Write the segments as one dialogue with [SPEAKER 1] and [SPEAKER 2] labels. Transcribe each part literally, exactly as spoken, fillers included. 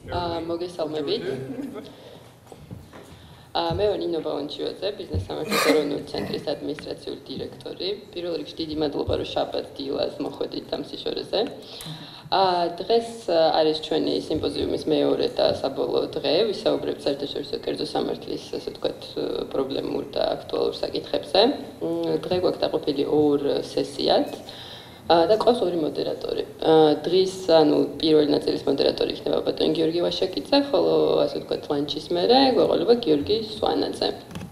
[SPEAKER 1] მოგესალმებით. მე ვარ ნინო ბალანჩიოძე, ბიზნეს სამართლის ეროვნული ცენტრის ადმინისტრაციული დირექტორი. პირველ რიგში დიდი მადლობა, რომ შაბათ დილას მოხვედით ამ სიშორეზე. დღეს არის ჩვენი სიმპოზიუმის მეორე და საბოლოო დღე, ვისაუბრებთ საერთაშორისო კერძო სამართლის, ასე ვთქვათ, პრობლემურ და აქტუალურ საკითხებზე. დღე გვაქვს დაყოფილი ორ სესიად. და ყავს ორი მოდერატორი. დღის, ანუ პირველი ნაწილის მოდერატორი იქნება ბატონი გიორგი ვაშაკიძე, ხოლო ასე ვთქვათ, ლანჩის მერე გვეყოლება გიორგი სვანაძე.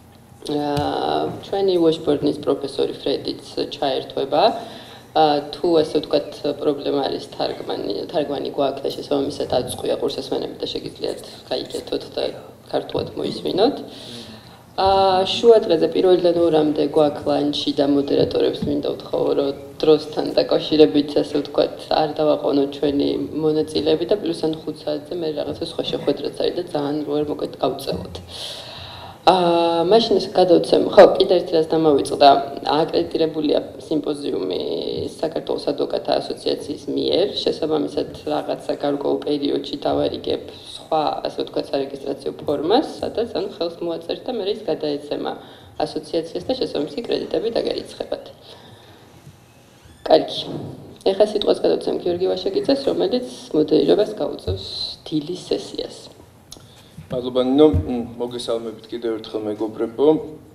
[SPEAKER 1] ჩვენი Washburn-ის პროფესორი ფრედიც ჩაერთვება. თუ ასე ვთქვათ, პრობლემა არის თარგმანი, თარგმანი გვაქვს და შესაბამისად აწყვია ყურსასმენები და შეგიძლიათ გაიქეთოთ და ქართულად მოისმინოთ. შუა დღეზე პირველიდან ორამდე გვაქვს ლანჩი და მოდერატორებს მინდა ვთხოვო, რომ დროსთან დაკავშირებით, ასე ვთქვათ, არ დავაყოვნოთ ჩვენი მონაწილეები და პლუს ან ხუთ საათზე მე რაღაცა სხვა შეხვედრაც არის და ძალიან ვერ მოკლედ გავწელოთ. აა მაშინ გადავცემ, ხო, კიდევ ერთი რას დამავიწყდა, აკრედიტირებულია სიმპოზიუმი საქართველოს ადვოკატთა ასოციაციის მიერ, შესაბამისად რაღაცა გარკვეულ პერიოდში დავარიგებ სხვა, ასე ვთქვათ, სარეგისტრაციო ფორმას, სადაც ან ხელს მოაწერთ და მე ის გადაეცემა ასოციაციას და შესაბამისი კრედიტები დაგერიცხებათ. კარგი. ეხლა სიტყვას გადავცემ გიორგი ვაშაკიძეს, რომელიც მოდერირებას გაუწევს დილის სესიას.
[SPEAKER 2] მადლობა ნინო, მოგესალმებით კიდევ ერთხელ მეგობრებო.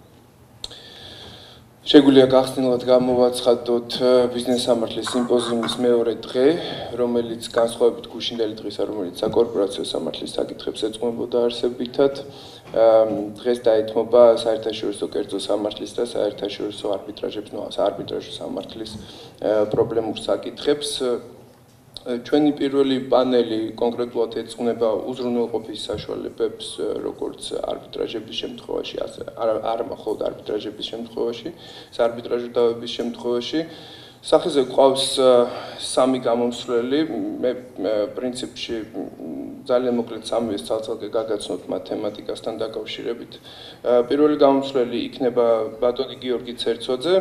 [SPEAKER 2] შეგვიძლია გახსნილად გამოვაცხადოთ ბიზნეს სამართლის სიმპოზიუმის მეორე დღე, რომელიც განსხვავებით გუშინდელი დღისა, რომელიც საკორპორაციო სამართლის საკითხებს ეძღვებოდა არსებითად, დღეს დაეთმობა საერთაშორისო კერძო სამართლის და საერთაშორისო არბიტრაჟებს, ნუ საარბიტრაჟო სამართლის პრობლემურ საკითხებს. ჩვენი პირველი პანელი კონკრეტულად ეძღვნება უზრუნველყოფის საშუალებებს, როგორც არბიტრაჟების შემთხვევაში, არა მხოლოდ არბიტრაჟების შემთხვევაში, საარბიტრაჟო დავების შემთხვევაში. სახეზე გვყავს სამი გამომსვლელი, მე პრინციპში ძალიან მოკლედ სამივეს ცალ-ცალკე გაგაცნოთ მათემატიკასთან დაკავშირებით. პირველი გამომსვლელი იქნება ბატონი გიორგი ცერცოძე.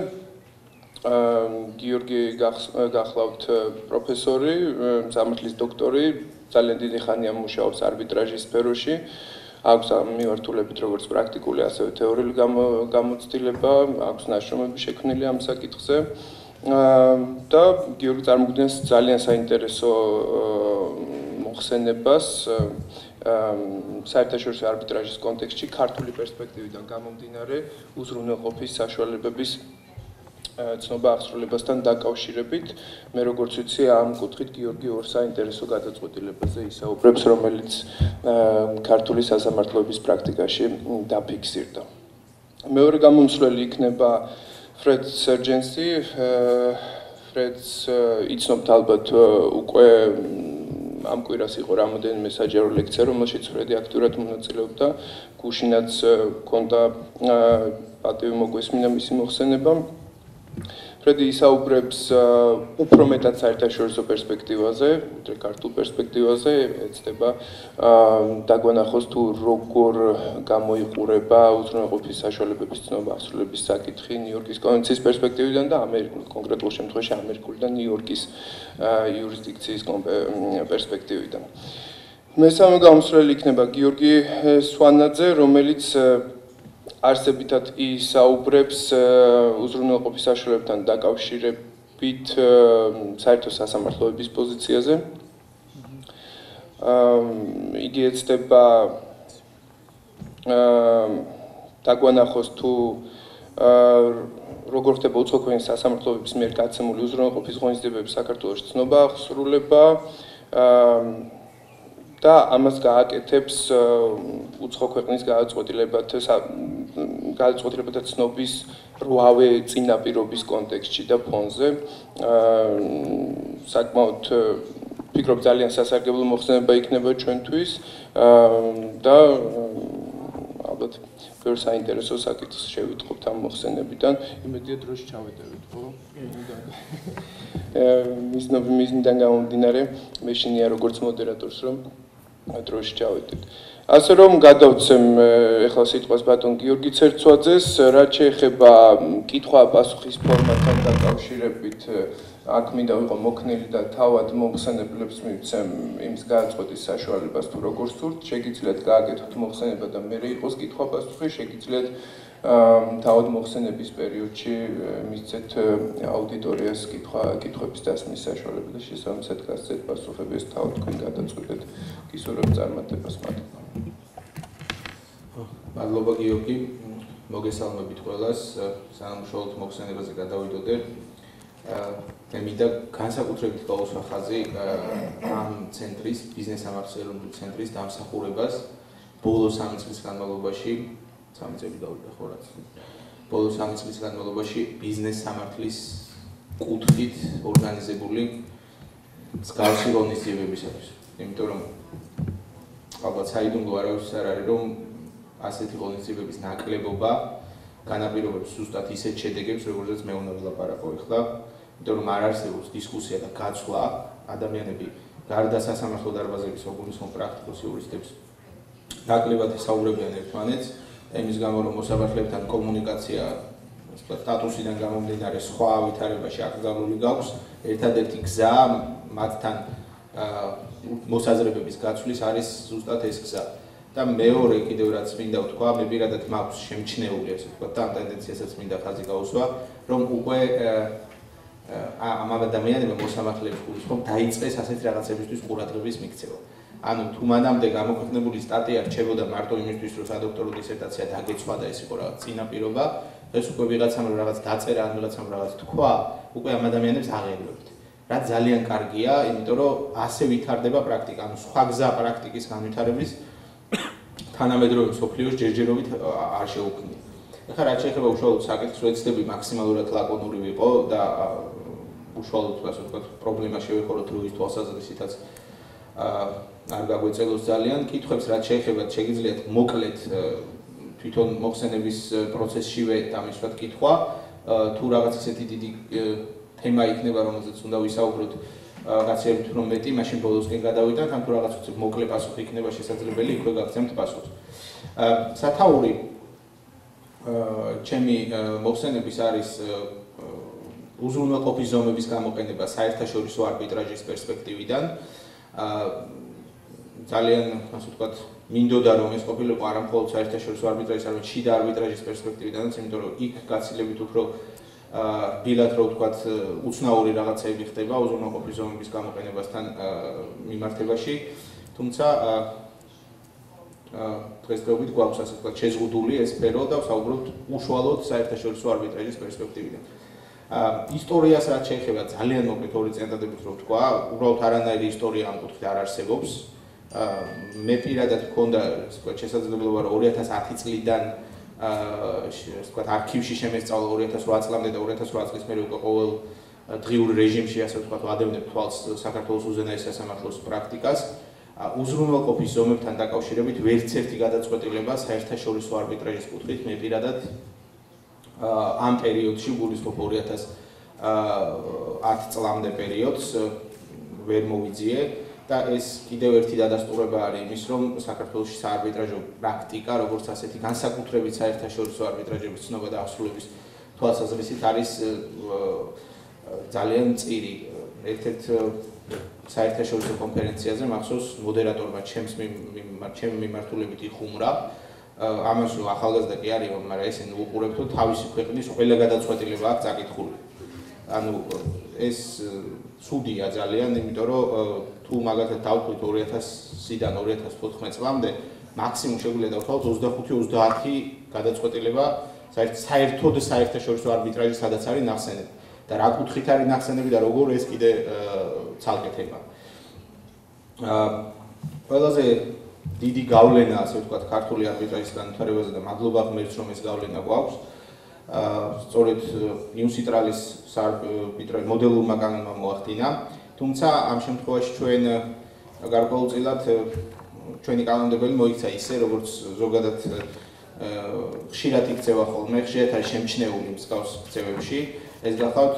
[SPEAKER 2] გიორგი გახლავთ პროფესორი, სამართლის დოქტორი, ძალიან დიდი ხანია მუშაობს არბიტრაჟის სფეროში. აქვს მიმართულებით როგორც პრაქტიკული, ასევე თეორიული გამოცდილება, აქვს ნაშრომები შექმნილი ამ საკითხზე. და გიორგი წარმოგვიდგენს ძალიან საინტერესო მოხსენებას საერთაშორისო არბიტრაჟის კონტექსტში ქართული პერსპექტივიდან გამომდინარე უზრუნველყოფის საშუალებების ცნობა აღსრულებასთან დაკავშირებით. მე როგორც ვიცი, ამ კუთხით გიორგი ორ საინტერესო გადაწყვეტილებაზე ისაუბრებს, რომელიც ქართული სასამართლოების პრაქტიკაში დაფიქსირდა. მეორე გამომსვლელი იქნება ფრედ სერჯენსი. ფრედს იცნობთ ალბათ უკვე ამ კვირას იყო რამოდენიმე საჯარო ლექცია, რომელშიც ფრედი აქტიურად მონაწილეობდა. გუშინაც ჰქონდა პატივი მოგვესმინა მისი მოხსენება. ფრედი ისაუბრებს უფრო მეტად საერთაშორისო პერსპექტივაზე, ვიდრე ქართულ პერსპექტივაზე, ეცდება დაგვანახოს თუ როგორ გამოიყურება უზრუნველყოფის საშუალებების ცნობა აღსრულების საკითხი ნიუ-იორკის კონვენციის პერსპექტივიდან და კონკრეტულ შემთხვევაში ამერიკული და ნიუ-იორკის იურისდიქციის პერსპექტივიდან. მესამე გამოსვლელი იქნება გიორგი სვანაძე, რომელიც არსებითად ისაუბრებს უზრუნველყოფის საშუალებებთან დაკავშირებით საერთო სასამართლოების პოზიციაზე. იგი ეცდება დაგვანახოს თუ როგორ ხდება უცხოქვენის სასამართლოების მიერ გაცემული უზრუნველყოფის ღონისძიებების საქართველოში ცნობა აღსრულება და ამას გააკეთებს უცხო ქვეყნის გადაწყვეტილებათა გადაწყვეტილებათა ცნობის რვავე წინაპირობის კონტექსტში და ფონზე. საკმაოდ ვფიქრობ ძალიან სასარგებლო მოხსენება იქნება ჩვენთვის და ალბათ ბევრ საინტერესო საკითხს შევიტყობთ ამ მოხსენებიდან. იმედია დროში ჩავეტევით, ხო? მისნობი მიზნიდან გამომდინარე, მე შენია როგორც მოდერატორს რომ დროში ჩავეტევით. ასე რომ გადავცემ ეხლა სიტყვას ბატონ გიორგი ცერცვაძეს, რაც შეეხება კითხვა-პასუხის ფორმატთან დაკავშირებით აქ მინდა ვიყო მოქნილი და თავად მოხსენებლებს მივცემ იმის გააწყვეტის საშუალებას თუ როგორ სურთ, შეგიძლიათ გააკეთოთ მოხსენება და მე იყოს კითხვა-პასუხი, შეგიძლიათ თავად მოხსენების პერიოდში მისცეთ აუდიტორიას კითხვა კითხვების დასმის საშუალება და შესაბამისად გასცეთ პასუხები, ეს თავად თქვენ გადაწყვეტეთ გისურვებთ წარმატებას.
[SPEAKER 3] მადლობა გიორგი, მოგესალმებით ყველას, სანამ უშუალოდ მოხსენებაზე გადავიდოდე. მე მინდა განსაკუთრებით გავუსვა ხაზი ამ ცენტრის, ბიზნეს სამართლის ეროვნული ცენტრის დამსახურებას ბოლო სამი წლის განმავლობაში, სამი წელი გავიდა ხო რაც. ბოლო სამი წლის განმავლობაში ბიზნეს სამართლის კუთხით ორგანიზებული მსგავსი ღონისძიებებისათვის. იმიტომ რომ ალბათ საიდუმლო არავის არ არის რომ ასეთი ღონისძიებების ნაკლებობა განაპირობებს ზუსტად ისეთ შედეგებს, როგორზეც მე უნდა ვილაპარაკო ახლა. იმიტომ რომ არ არსებობს დისკუსია და გაცვლა, ადამიანები გარდა სასამართლო დარბაზების ოგულისხმობ პრაქტიკოს იურისტებს ნაკლებად ესაუბრებიან ერთმანეთს, იმის გამო რომ მოსამართლებთან კომუნიკაცია სტატუსიდან გამომდინარე სხვა ვითარებაში აკრძალული გაქვს, ერთადერთი გზა მათთან მოსაზრებების გაცვლის არის ზუსტად ეს გზა. და მეორე კიდევ რაც მინდა ვთქვა, მე პირადად მაქვს შემჩნეული ასე ვთქვა და ამ ტენდენციასაც მინდა ხაზი გავუსვა, რომ უკვე ამ ადამიანებმა მოსამართლეებს გულისხმობ დაიწყეს ასეთი რაღაცებისთვის ყურადღების მიქცევა. ანუ თუ მანამდე გამოქვეყნებული სტატია რჩებოდა მარტო იმისთვის, რომ სადოქტორო დისერტაცია დაგეცვა და ეს იყო რაღაც წინაპირობა, ეს უკვე ვიღაცამ რომ რაღაც დაწერა, ან ვიღაცამ რაღაც თქვა, უკვე ამ ადამიანებს აღიარებთ. რაც ძალიან კარგია, იმიტომ რომ ასე ვითარდება პრაქტიკა, ანუ სხვა გზა პრაქტიკის განვითარების თანამედროვე მსოფლიოს ჯერჯერობით არ შეუქმნია. ეხლა რაც შეეხება უშუალოდ საკითხს, ვეცდები მაქსიმალურად ლაკონური ვიყო და უშუალოდ ასე ვთქვათ, პრობლემა შევეხო დროის თვალსაზრისითაც არ გაგვეწელოს ძალიან. კითხვებს რაც შეეხება, შეგიძლიათ მოკლედ თვითონ მოხსენების პროცესშივე დამისვათ კითხვა, თუ რაღაც ისეთი დიდი თემა იქნება, რომელზეც უნდა ვისაუბროთ, გაცილებით უფრო მეტი, მაშინ ბოლოსკენ გადავიდეთ, ან თუ რაღაც უცებ მოკლე პასუხი იქნება შესაძლებელი, იქვე გაგცემთ პასუხს. სათაური ჩემი მოხსენების არის უზრუნველყოფის ზომების გამოყენება საერთაშორისო არბიტრაჟის პერსპექტივიდან. ძალიან, ასე ვთქვათ, მინდოდა რომ ეს ყოფილიყო არა მხოლოდ საერთაშორისო არბიტრაჟის, არამედ შიდა არბიტრაჟის პერსპექტივიდანაც, იმიტომ რომ იქ გაცილებით უფრო ბილად რო ვთქვათ, უცნაური რაღაცები ხდება უზრუნველყოფის ზომების გამოყენებასთან მიმართებაში, თუმცა დღესდღეობით გვაქვს ასე ვთქვათ შეზღუდული ეს სფერო და ვსაუბრობთ უშუალოდ საერთაშორისო არბიტრაჟის პერსპექტივიდან. ისტორიას რაც შეეხება ძალიან მოკლედ ორი წინადადებით რო ვთქვა, უბრალოდ არანაირი ისტორია ამ კუთხით არ არსებობს. მე პირადად მქონდა შესაძლებლობა რომ ორი ათას ათი წლიდან ასე ვთქვათ არქივში შემესწავლა ორი ათას რვა წლამდე და ორი ათას რვა წლის მერე უკვე ყოველ დღიურ რეჟიმში ასე ვთქვათ ვადევნებ თვალს საქართველოს უზენაეს სასამართლოს პრაქტიკას. უზრუნველყოფის ზომებთან დაკავშირებით ვერც ერთი გადაწყვეტილება საერთაშორისო არბიტრაჟის კუთხით მე პირადად ამ პერიოდში გულისხმობ ორი ათას ათი წლამდე პერიოდს ვერ მოვიძიე და ეს კიდევ ერთი დადასტურება არის იმის, რომ საქართველოში საარბიტრაჟო პრაქტიკა, როგორც ასეთი განსაკუთრებით საერთაშორისო არბიტრაჟების ცნობა და აღსრულების თვალსაზრისით არის ძალიან მწირი. ერთ-ერთ საერთაშორისო კონფერენციაზე მახსოვს მოდერატორმა ჩემს ჩემი მიმართულებით იხუმრა. ამას რომ ახალგაზრდა კი არის, მაგრამ ესენი უყურებთო თავისი ქვეყნის ყველა გადაწყვეტილება აქვს წაკითხული. ანუ ეს ცუდია ძალიან, იმიტომ რომ თუ მაგალითად დავყვით ორი ათასიდან ორი ათას თოთხმეტ წლამდე მაქსიმუმ შეგვიძლია დავთვალოთ ოცდახუთი ოცდაათი გადაწყვეტილება საერთოდ საერთაშორისო არბიტრაჟის სადაც არის ნახსენები. და რა კუთხით არის ნახსენები და როგორ ეს კიდე ცალკე თემაა. ყველაზე დიდი გავლენა, ასე ვთქვათ, ქართული არბიტრაჟის განვითარებაზე და მადლობა ღმერთს, რომ ეს გავლენა გვაქვს. სწორედ იუნსიტრალის საარბიტრაჟ მოდელურმა კანონმა მოახდინა. თუმცა ამ შემთხვევაში ჩვენ გარკვეულწილად ჩვენი კანონმდებელი მოიქცა ისე, როგორც ზოგადად ხშირად იქცევა ხოლმე, ხშირად არის შემჩნეული მსგავს ქცევებში. ეს გახლავთ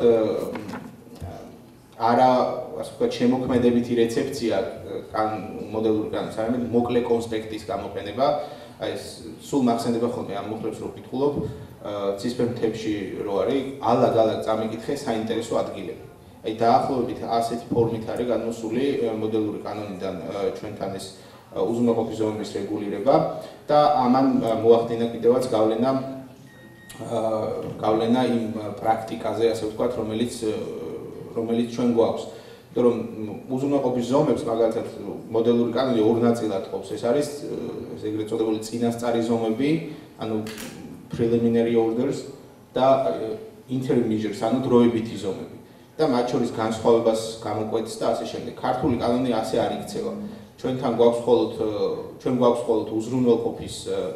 [SPEAKER 3] არა, ასე ვთქვათ, შემოქმედებითი რეცეფცია კან მოდელური კანონის, არამედ მოკლე კონსპექტის გამოყენება. აი ეს სულ მახსენდება ხოლმე ამ მუხლებს რო ვკითხულობ, ცისფერ მთებში რო არის, ალაგ-ალაგ წამიკითხე საინტერესო ადგილები. აი დაახლოებით ასეთი ფორმით არის გადმოსული მოდელური კანონიდან ჩვენთან ეს უზრუნველყოფის ზომების რეგულირება და ამან მოახდინა კიდევაც გავლენა გავლენა იმ პრაქტიკაზე, ასე ვთქვათ, რომელიც რომელიც ჩვენ გვაქვს. იმიტომ რომ უზრუნველყოფის ზომებს მაგალითად მოდელური კანონი ორ ნაწილად ყოფს. ეს არის ეგრეთ წოდებული წინასწარი ზომები, ანუ preliminary orders და interim measures, ანუ დროებითი ზომები. და მათ შორის განსხვავებას გამოკვეთს და ასე შემდეგ. ქართული კანონი ასე არ იქცევა. ჩვენთან გვაქვს მხოლოდ ჩვენ გვაქვს მხოლოდ უზრუნველყოფის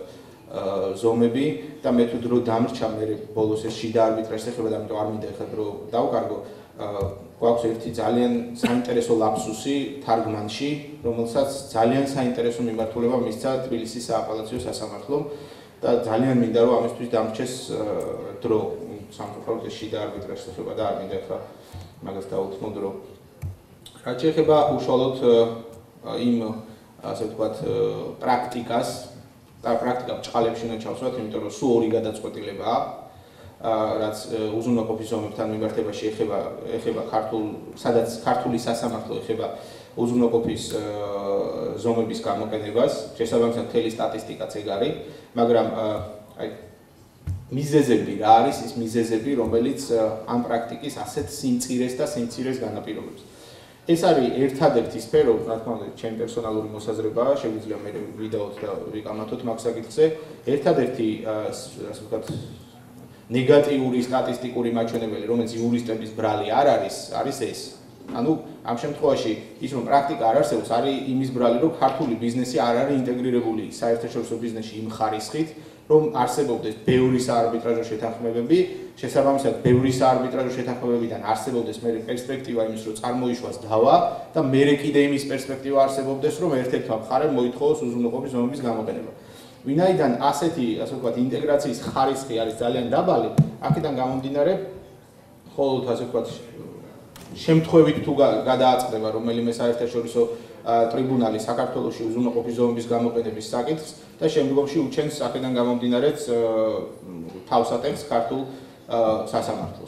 [SPEAKER 3] ზომები და მე თუ დრო დამრჩა მე ბოლოს ეს შიდა არბიტრაჟს ეხება და ამიტომ არ მინდა ეხლა დრო დავკარგო. გვაქვს ერთი ძალიან საინტერესო ლაფსუსი თარგმანში, რომელსაც ძალიან საინტერესო მიმართულება მისცა თბილისის სააპელაციო სასამართლომ და ძალიან მინდა რომ ამისთვის დამრჩეს დრო სამწუხაროდ ეს შიდა არბიტრაჟს ეხება და არ მინდა ეხლა მაგას დავუთმო დრო. რაც შეეხება უშუალოდ იმ ასე ვთქვათ პრაქტიკას და პრაქტიკა ბჭყალებში უნდა ჩავსვათ, იმიტომ რომ სულ ორი გადაწყვეტილებაა, რაც უზრუნველყოფის ზომებთან მიმართებაში ეხება ეხება ქართულ, სადაც ქართული სასამართლო ეხება უზრუნველყოფის ზომების გამოყენებას, შესაბამისად მთელი სტატისტიკაც ეგ არის, მაგრამ აი მიზეზები რა არის ის მიზეზები, რომელიც ამ პრაქტიკის ასეთ სიმწირეს და სიმწირეს განაპირობებს. ეს არის ერთადერთი სფერო, რა თქმა უნდა, ჩემი პერსონალური მოსაზრებაა, შეგვიძლია მე ვიდაოთ და ვიკამათოთ მაგ საკითხზე. ერთადერთი, ასე ვთქვათ, ნეგატიური სტატისტიკური მაჩვენებელი, რომელიც იურისტების ბრალი არ არის, არის ეს. ანუ ამ შემთხვევაში ის რომ პრაქტიკა არ არსებობს, არის იმის ბრალი, რომ ქართული ბიზნესი არ არის ინტეგრირებული საერთაშორისო ბიზნესში იმ ხარისხით, რომ არსებობდეს ბევრი საარბიტრაჟო შეთანხმებები, შესაბამისად ბევრი საარბიტრაჟო შეთანხმებებიდან არსებობდეს მე პერსპექტივა იმის, რომ წარმოიშვას დავა და მე კიდე იმის პერსპექტივა არსებობდეს, რომ ერთ-ერთმა მხარემ მოითხოვოს უზრუნველყოფის ზომების გამოყენება. ვინაიდან ასეთი, ასე ვთქვათ, ინტეგრაციის ხარისხი არის ძალიან დაბალი, აქედან გამომდინარე, მხოლოდ ასე ვთქვათ, შემთხვევით თუ გადააწყდება რომელიმე საერთაშორისო ტრიბუნალი საქართველოში უზრუნველყოფის ზომების გამოყენების საკითხს და შემდგომში უჩენს აქედან გამომდინარეც თავს ატეხს ქართულ სასამართლოს.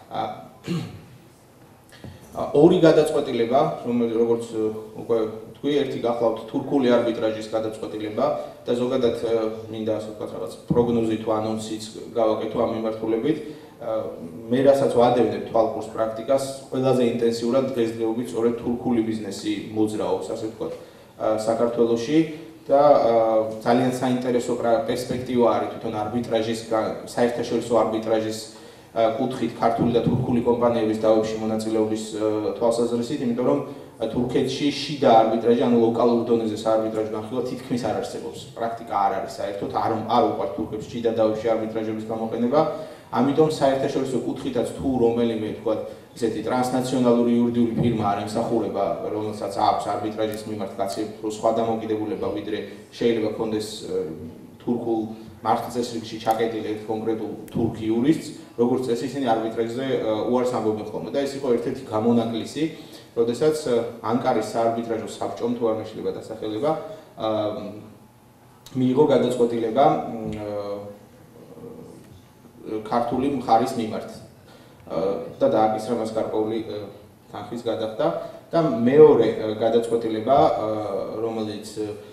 [SPEAKER 3] ორი გადაწყვეტილება, როგორც უკვე თქვი, ერთი გახლავთ თურქული არბიტრაჟის გადაწყვეტილება და ზოგადად მინდა ასე ვთქვათ რაღაც პროგნოზი თუ ანონსიც გავაკეთო ამ მიმართულებით. მე რასაც ვადევნებ თვალყურს პრაქტიკას, ყველაზე ინტენსიურად დღესდღეობით სწორედ თურქული ბიზნესი მოძრაობს, ასე ვთქვათ, საქართველოში და ძალიან საინტერესო პერსპექტივა არის თვითონ არბიტრაჟის, საერთაშორისო არბიტრაჟის კუთხით ქართული და თურქული კომპანიების დავებში მონაწილეობის თვალსაზრისით, იმიტომ რომ თურქეთში შიდა არბიტრაჟი, ანუ ლოკალურ დონეზე საარბიტრაჟო განხილვა თითქმის არ არსებობს. პრაქტიკა არ არის საერთოდ, არ არ უყვართ თურქებს შიდა დავებში არბიტრაჟების გამოყენება. ამიტომ საერთაშორისო კუთხითაც თუ რომელიმე თქვათ ესეთი ტრანსნაციონალური იურიდიული ფირმა არ ემსახურება, რომელსაც აქვს არბიტრაჟის მიმართ გაცილებით სხვა დამოკიდებულება, ვიდრე შეიძლება ქონდეს თურქულ მართლწესრიგში ჩაკეტილი ერთ კონკრეტულ თურქ იურისტს, როგორც წესი ისინი არბიტრაჟზე უარს ამბობენ ხოლმე და ეს იყო ერთ-ერთი გამონაკლისი, როდესაც ანკარის საარბიტრაჟო საბჭომ თუ არ მეშლება დასახელება მიიღო გადაწყვეტილება ქართული მხარის მიმართ და დააკისრა მას გარკვეული თანხის გადახდა და მეორე გადაწყვეტილება, რომელიც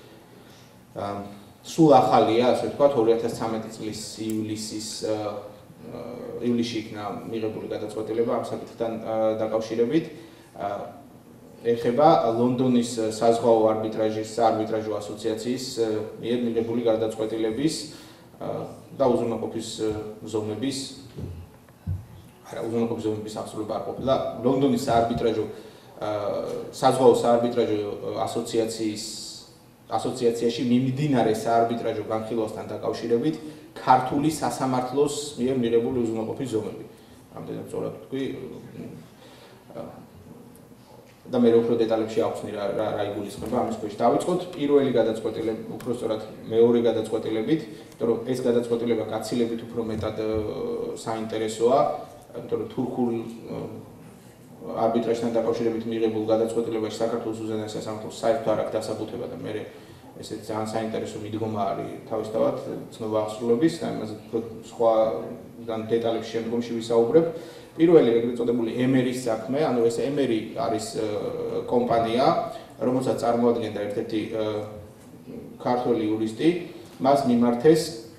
[SPEAKER 3] სულ ახალია, ასე ვთქვათ, ორი ათას ცხრამეტი წლის ივლისის ივლისში იქნა მიღებული გადაწყვეტილება ამ საკითხთან დაკავშირებით. ეხება ლონდონის საზღვაო არბიტრაჟის საარბიტრაჟო ასოციაციის მიერ მიღებული გადაწყვეტილების და უზრუნველყოფის ზომების არა უზრუნველყოფის ზომების აღსრულება არ ყოფილა ლონდონის საარბიტრაჟო საზღვაო საარბიტრაჟო ასოციაციის ასოციაციაში მიმდინარე საარბიტრაჟო განხილვასთან დაკავშირებით ქართული სასამართლოს მიერ მიღებული უზრუნველყოფის ზომები. ამდენად სწორად ვთქვი და მე უფრო დეტალებში ავხსნი რა რა იგულისხმება ამის ქვეშ. დავიწყოთ პირველი გადაწყვეტილება, უფრო სწორად მეორე გადაწყვეტილებით, იმიტომ რომ ეს გადაწყვეტილება გაცილებით უფრო მეტად საინტერესოა, იმიტომ რომ თურქულ არბიტრაჟთან დაკავშირებით მიღებულ გადაწყვეტილებაში საქართველოს უზენაეს სასამართლოს საერთოდ არ აქვს დასაბუთება და მე ესეც ძალიან საინტერესო მიდგომა არის თავისთავად ცნობა აღსრულების, ამაზე უფრო სხვა დეტალებში შემდგომში ვისაუბრებ. პირველი ეგრეთ წოდებული ემერის საქმე, ანუ ეს ემერი არის კომპანია, რომელსაც წარმოადგენდა ერთ-ერთი ქართველი იურისტი, მას მიმართეს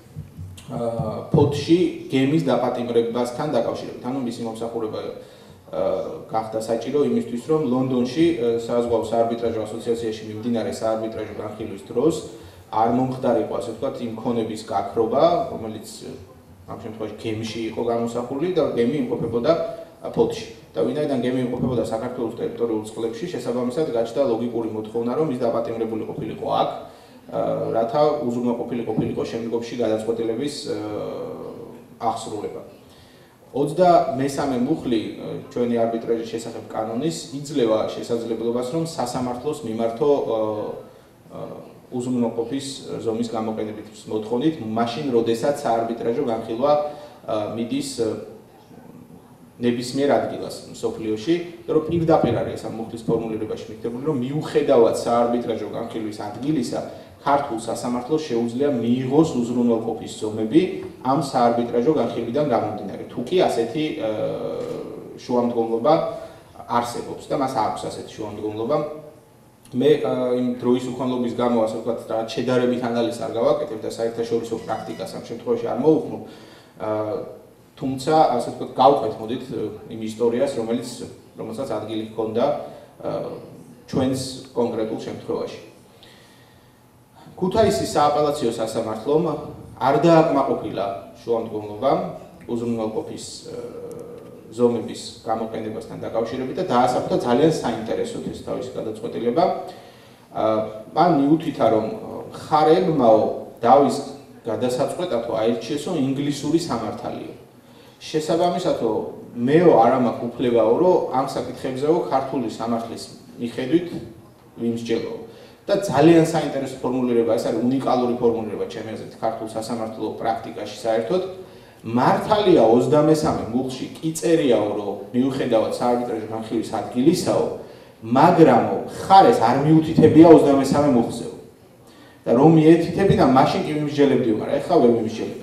[SPEAKER 3] ფოთში გემის დაპატიმრებასთან დაკავშირებით. ანუ მისი მომსახურება გახდა საჭირო იმისთვის, რომ ლონდონში საზღვაო საარბიტრაჟო ასოციაციაში მიმდინარე საარბიტრაჟო განხილვის დროს არ მომხდარიყო, ასე ვთქვათ, იმ ქონების გაქრობა, რომელიც ამ შემთხვევაში გემში იყო გამოსახული და გემი იმყოფებოდა ფოთში. და ვინაიდან გემი იმყოფებოდა საქართველოს ტერიტორიულ წყლებში, შესაბამისად გაჩნდა ლოგიკური მოთხოვნა, რომ ის დაპატიმრებული ყოფილიყო აქ, რათა უზრუნველყოფილი ყოფილიყო შემდგომში გადაწყვეტილების აღსრულება. ოცდამესამე მუხლი ჩვენი არბიტრაჟის შესახებ კანონის იძლევა შესაძლებლობას, რომ სასამართლოს მიმართო უზრუნველყოფის ზომის გამოყენებით მოთხოვნით, მაშინ, როდესაც საარბიტრაჟო განხილვა მიდის ნებისმიერ ადგილას მსოფლიოში, რომ პირდაპირ არის ამ მუხლის ფორმულირებაში მითითებული, რომ მიუხედავად საარბიტრაჟო განხილვის ადგილისა, ქართულ სასამართლოს შეუძლია მიიღოს უზრუნველყოფის ზომები ამ საარბიტრაჟო განხილვიდან გამომდინარე. თუ კი ასეთი შუამდგომლობა არსებობს და მას აქვს ასეთი შუამდგომლობა. მე იმ დროის უქონლობის გამო, ასე ვთქვათ, რაღაც შედარებით ანალიზს არ გავაკეთებ და საერთაშორისო პრაქტიკას ამ შემთხვევაში არ მოვუხმობ. თუმცა, ასე ვთქვათ, გავყვეთ მოდით იმ ისტორიას, რომელიც რომელსაც ადგილი ჰქონდა ჩვენს კონკრეტულ შემთხვევაში. ქუთაისის სააპელაციო სასამართლომ არ დააკმაყოფილა შუამდგომლობამ უზრუნველყოფის ზომების გამოყენებასთან დაკავშირებით და დაასაფრთა ძალიან საინტერესოდ ეს თავისი გადაწყვეტილება. მან მიუთითა, რომ მხარეებმაო დავის გადასაწყვეტათო აირჩიესო ინგლისური სამართალიო. შესაბამისათო მეო არ ამაქვს უფლებაო, რომ ამ საკითხებზეო ქართული სამართლის მიხედვით ვიმსჯელო. და ძალიან საინტერესო ფორმულირება, ეს არის უნიკალური ფორმულირება ჩემი აზრით ქართულ სასამართლო პრაქტიკაში საერთოდ. მართალია ოცდამესამე მუხლში კი წერიაო, რომ მიუხედავად საარბიტრაჟო განხილვის ადგილისაო, მაგრამ მხარეს არ მიუთითებია ოცდამესამე მუხლზეო. და რომ მიეთითებინა, მაშინ კი ვიმსჯელებდიო, მაგრამ ეხლა ვერ ვიმსჯელებ.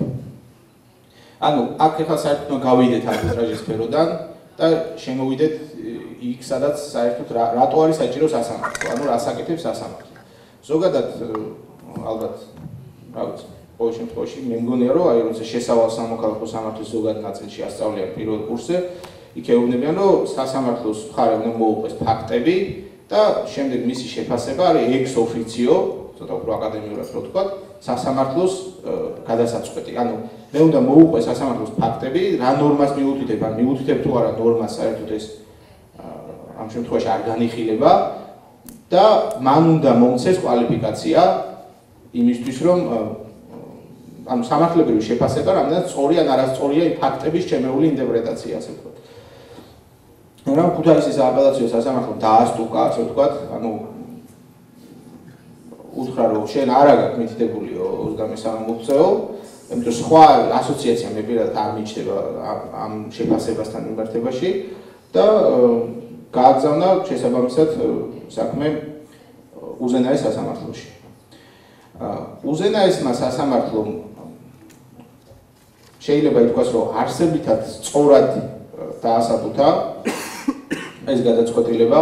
[SPEAKER 3] ანუ აქ ეხლა საერთოდ გავიდეთ არბიტრაჟის სფეროდან და შემოვიდეთ იქ, სადაც საერთოდ რატო არის საჭირო სასამართლო, ანუ რას აკეთებს სასამართლო. ზოგადად ალბათ, რა ვიცი, ყოველ შემთხვევაში მე მგონია, რომ აი როცა შესავალ სამოქალაქო სამართლის ზოგად ნაწილში ასწავლიან პირველ კურსზე, იქ ეუბნებიან, რომ სასამართლოს მხარე უნდა მოუყვეს ფაქტები და შემდეგ მისი შეფასება არის ex officio, ცოტა უფრო აკადემიურად რო ვთქვათ, სასამართლოს გადასაწყვეტი. ანუ მე უნდა მოუყვე სასამართლოს ფაქტები, რა ნორმას მიუთითებ, ან მიუთითებ თუ არა ნორმას საერთოდ ეს ამ შემთხვევაში არ განიხილება და მან უნდა მომცეს კვალიფიკაცია იმისთვის, რომ ანუ სამართლებრივი შეფასება რამდენად სწორი ან არასწორია იმ ფაქტების ჩემეული ინტერპრეტაცია, ასე ვთქვათ. მაგრამ ქუთაისის სააპელაციო სასამართლომ დაასტუკა, ასე ვთქვათ, ანუ უთხრა, რომ შენ არ აქვს მითითებული ოცდამესამე მუხლზეო, იმიტომ რომ სხვა ასოციაცია მე პირადად არ მიჩნდება ამ შეფასებასთან მიმართებაში და გააგზავნა შესაბამისად საქმე უზენაეს სასამართლოში. უზენაესმა სასამართლომ შეიძლება ითქვას, რომ არსებითად სწორად დაასაბუთა ეს გადაწყვეტილება,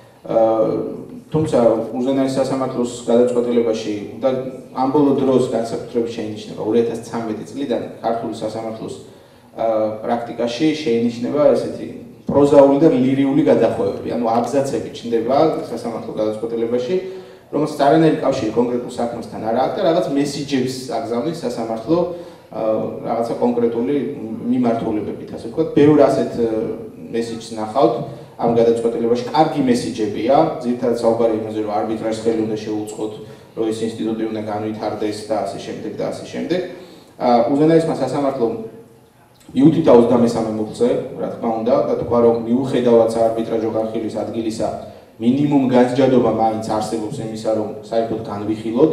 [SPEAKER 3] თუმცა უზენაეს სასამართლოს გადაწყვეტილებაში და ამ ბოლო დროს განსაკუთრებით შეინიშნება ორი ათას ცხრამეტი წლიდან ქართული სასამართლოს პრაქტიკაში შეინიშნება ესეთი პროზაული და ლირიული გადახვევები, ანუ აბზაცები ჩნდება სასამართლო გადაწყვეტილებაში, რომელსაც არანაირი კავშირი კონკრეტულ საქმესთან არ აქვს და რაღაც მესიჯებს აგზავნის სასამართლო რაღაცა კონკრეტული მიმართულებებით, ასე ვთქვათ. ბევრ ასეთ მესიჯს ნახავთ ამ გადაწყვეტილებაში. კარგი მესიჯებია, ძირითადად საუბარი იმაზე, რომ არბიტრაჟს ხელი უნდა შეუწყოთ, რომ ეს ინსტიტუტი უნდა განვითარდეს და ასე შემდეგ და ასე შემდეგ. უზენაესმა სასამართლომ მიუთითა ოცდამესამე მუხლზე, რა თქმა უნდა, და თქვა, რომ მიუხედავად საარბიტრაჟო განხილვის ადგილისა, მინიმუმ განსჯადობა მაინც არსებობს იმისა, რომ საერთოდ განვიხილოთ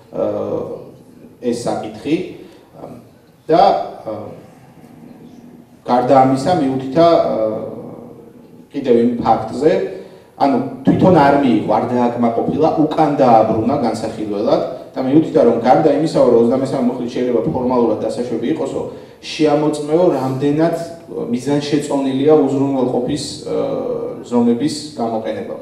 [SPEAKER 3] ეს საკითხი და გარდა ამისა მიუთითა კიდევ იმ ფაქტზე, ანუ თვითონ არ მიიღო, არ დააკმაყოფილა, უკან დააბრუნა განსახილველად და მიუთითა, რომ გარდა იმისა, რომ ოცდამესამე მუხლით შეიძლება ფორმალურად დასაშვები იყოსო, შეამოწმეო რამდენად მიზანშეწონილია უზრუნველყოფის ზომების გამოყენება.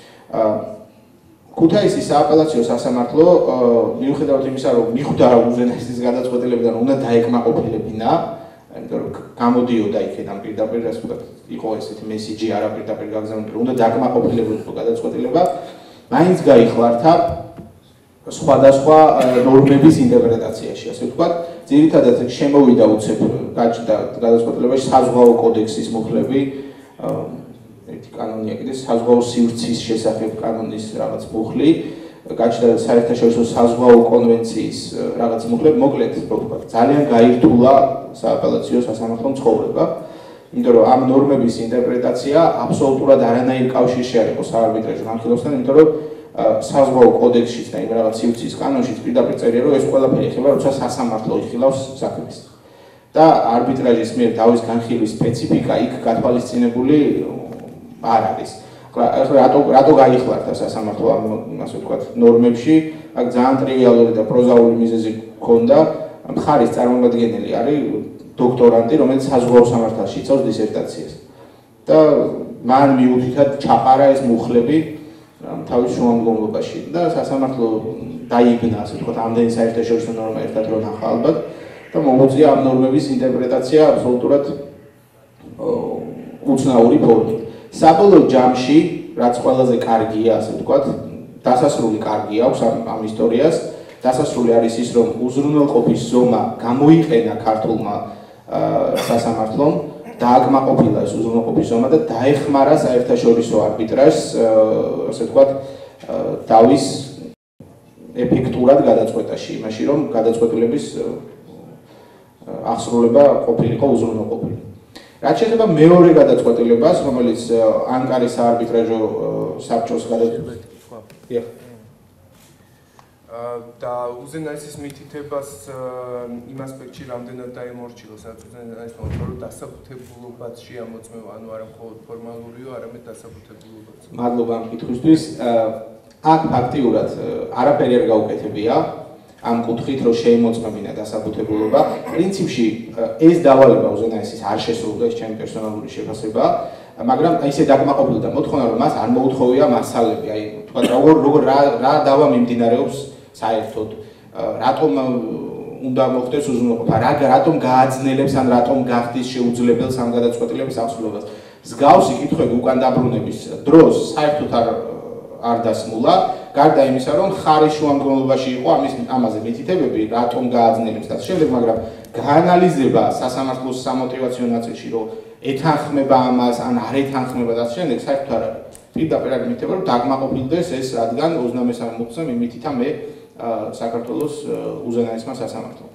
[SPEAKER 3] ქუთაისის სააპელაციო სასამართლო მიუხედავად იმისა, რომ მიხვდა უზენაესის გადაწყვეტილებიდან უნდა დაეკმაყოფილებინა, იმიტომ რომ გამოდიოდა იქიდან პირდაპირ, ასე ვთქვათ, იყო ესეთი მესიჯი არა პირდაპირ გაგზავნილი, რომ უნდა დაეკმაყოფილებულიყო გადაწყვეტილება, მაინც გაიხლართა სხვადასხვა ნორმების ინტერპრეტაციაში, ასე ვთქვათ, ძირითადად შემოვიდა უცებ გაჩნდა გადაწყვეტილებაში საზღვაო კოდექსის მუხლები, ერთი კანონია კიდე საზღვაო სივრცის შესახებ კანონის რაღაც მუხლი, გაჩნდა საერთაშორისო საზღვაო კონვენციის რაღაც მუხლები, მოკლედ, რო ვთქვათ, ძალიან გაირთულა სააპელაციო სასამართლო ცხოვრება, იმიტომ რომ ამ ნორმების ინტერპრეტაცია აბსოლუტურად არანაირ კავშირში არ იყო საარბიტრაჟო განხილვასთან, იმიტომ რომ საზღვაო კოდექსშიც და იმ რაღაც სივრცის კანონშიც პირდაპირ წერია, რომ ეს ყველაფერი ეხება, როცა სასამართლო იხილავს საქმეს. და არბიტრაჟის მიერ დავის განხილვის სპეციფიკა იქ გათვალისწინებული არ არის. ახლა რატო რატო გაიხლარდა სასამართლო ამ ასე ვთქვათ ნორმებში, აქ ძალიან ტრივიალური და პროზაული მიზეზი ჰქონდა, მხარის წარმომადგენელი არის დოქტორანტი, რომელიც საზღვაო სამართალში იწევს დისერტაციას. და მან მიუთითად ჩაყარა ეს მუხლები თავის შუამდგომლობაში და სასამართლო დაიბნა, ასე ვთქვათ, ამდენი საერთაშორისო ნორმა ერთად რო ნახა ალბათ და მოუწია ამ ნორმების ინტერპრეტაცია აბსოლუტურად უცნაური ფორმით. საბოლოო ჯამში, რაც ყველაზე კარგია, ასე ვთქვათ, დასასრული კარგი აქვს ამ ისტორიას. დასასრული არის ის, რომ უზრუნველყოფის ზომა გამოიყენა ქართულმა სასამართლომ, დააკმაყოფილა ეს უზრუნველყოფის ზომა და დაეხმარა საერთაშორისო არბიტრაჟს, ასე ვთქვათ, დავის ეფექტურად გადაწყვეტაში, იმაში, რომ გადაწყვეტილების აღსრულება ყოფილიყო უზრუნველყოფილი. რაც შეეხება მეორე გადაწყვეტილებას, რომელიც ანკარის საარბიტრაჟო საბჭოს გადაწყვეტილება.
[SPEAKER 2] და უზენაესის მითითებას იმ ასპექტში რამდენად დაემორჩილა, სადაც უზენაესმა უთხრა, რომ დასაბუთებულობაც შეამოწმევა, ანუ არა მხოლოდ ფორმალურიო, არამედ დასაბუთებულობაც.
[SPEAKER 3] მადლობა ამ კითხვისთვის. აქ ფაქტიურად არაფერი არ გაუკეთებია. ამ კუთხით რომ შეიმოწმებინა დასაბუთებულობა, პრინციპში ეს დავალება უზენაესის არ შესრულდა, ეს ჩემი პერსონალური შეფასებაა, მაგრამ ისე დაკმაყოფილდა მოთხოვნა, რომ მას არ მოუთხოვია მასალები, აი თქვა როგორ როგორ რა რა დავა მიმდინარეობს საერთოდ, რატომ უნდა მოხდეს უზრუნველყოფა, რა რატომ გააძნელებს ან რატომ გახდის შეუძლებელს ამ გადაწყვეტილების აღსრულებას. მსგავსი კითხვები უკან დაბრუნების დროს საერთოდ არ არ დასმულა, გარდა იმისა, რომ ხარის შუამდგომლობაში იყო ამის ამაზე მითითებები, რატომ გააძნელებს და შემდეგ, მაგრამ გაანალიზება სასამართლოს სამოტივაციო ნაწილში, რომ ეთანხმება ამას, ან არ ეთანხმება და შემდეგ, საერთოდ არ არის. პირდაპირ არ მითითება, რომ დაგმაყოფილდეს ეს, რადგან ოცდამესამე მოხსნა მიმითითა მე საქართველოს უზენაესმა სასამართლომ.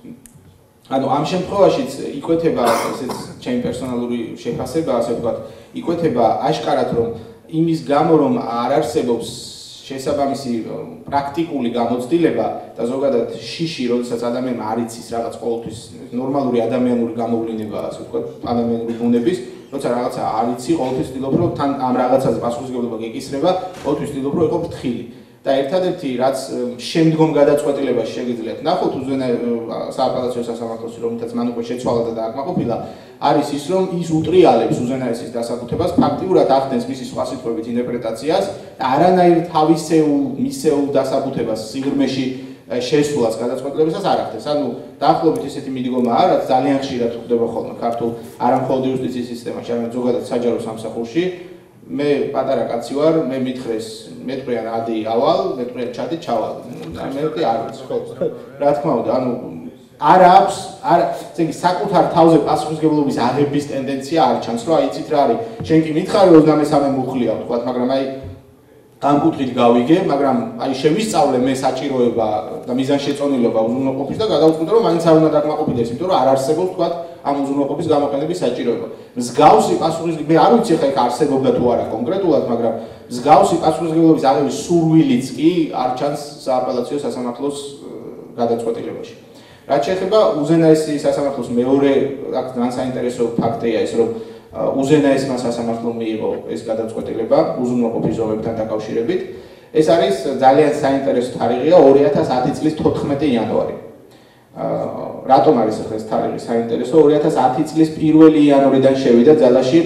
[SPEAKER 3] ანუ ამ შემთხვევაშიც იკვეთება ესეც ჩემი პერსონალური შეფასება, ასე ვთქვათ, იკვეთება აშკარად, რომ იმის გამო, რომ არ არსებობს შესაბამისი პრაქტიკული გამოცდილება და ზოგადად შიში, როდესაც ადამიანმა არ იცის რაღაც ყოველთვის ნორმალური ადამიანური გამოვლინება, ასე ვთქვათ, ადამიანური ბუნების, როცა რაღაცა არ იცი, ყოველთვის ვცდილობ, რომ თან ამ რაღაცაზე პასუხისმგებლობა გეკისრება, ყოველთვის ვცდილობ, რომ იყო ფრთხილი. და ერთადერთი, რაც შემდგომ გადაწყვეტილებაში შეგიძლიათ ნახოთ სააპელაციო სასამართლოში, რომელთაც მან უკვე შეცვალა და დააკმაყოფილა, არის ის, რომ ის უტრიალებს უზენაესის დასაბუთებას, ფაქტიურად ახდენს მისი სხვა სიტყვებით ინტერპრეტაციას და არანაირ თავისეულ, მისეულ დასაბუთებას სიღრმეში შესვლას გადაწყვეტილებისას არ ახდენს. ანუ დაახლოებით ესეთი მიდგომაა, რაც ძალიან ხშირად ხდება ხოლმე ქართულ არა მხოლოდ იუსტიციის სისტემაში, არამედ ზოგადად საჯარო სამსახურში. მე პატარა კაცი ვარ, მე მითხრეს, მეტყვიან ადი ავალ, მეტყვიან ჩადი ჩავალ. მე მეტი არ ვიცი, ხო. რა თქმა უნდა, ანუ არ აქვს, არ, ესე იგი საკუთარ თავზე პასუხისმგებლობის აღების ტენდენცია არ ჩანს, რომ აი იცით რა არის. შენ კი მითხარი ოცდამესამე მუხლია, ვთქვათ, მაგრამ აი ამ კუთხით გავიგე, მაგრამ აი შევისწავლე მე საჭიროება და მიზანშეწონილობა უზრუნველყოფის და გადავწყვიტე, რომ მაინც არ უნდა დაკმაყოფილდეს, იმიტომ რომ არ არსებობს, ვთქვათ, ამ უზრუნველყოფის გამოყენების საჭიროება. მსგავსი პასუხისმგებლობის, მე არ ვიცი ხა იქ არსებობდა თუ არა კონკრეტულად, მაგრამ მსგავსი პასუხისმგებლობის აღების სურვილიც კი არ ჩანს სააპელაციო სასამართლოს გადაწყვეტილებაში. რაც შეეხება უზენაესის სასამართლოს მეორე აქ ძალიან საინტერესო ფაქტია ის, რომ უზენაესმა სასამართლომ მიიღო ეს გადაწყვეტილება უზრუნველყოფის ზომებთან დაკავშირებით. ეს არის ძალიან საინტერესო თარიღია ორი ათას ათი წლის თოთხმეტი იანვარი. რატომ არის ახლა ეს თარიღი საინტერესო? ორი ათას ათი წლის პირველი იანვრიდან შევიდა ძალაში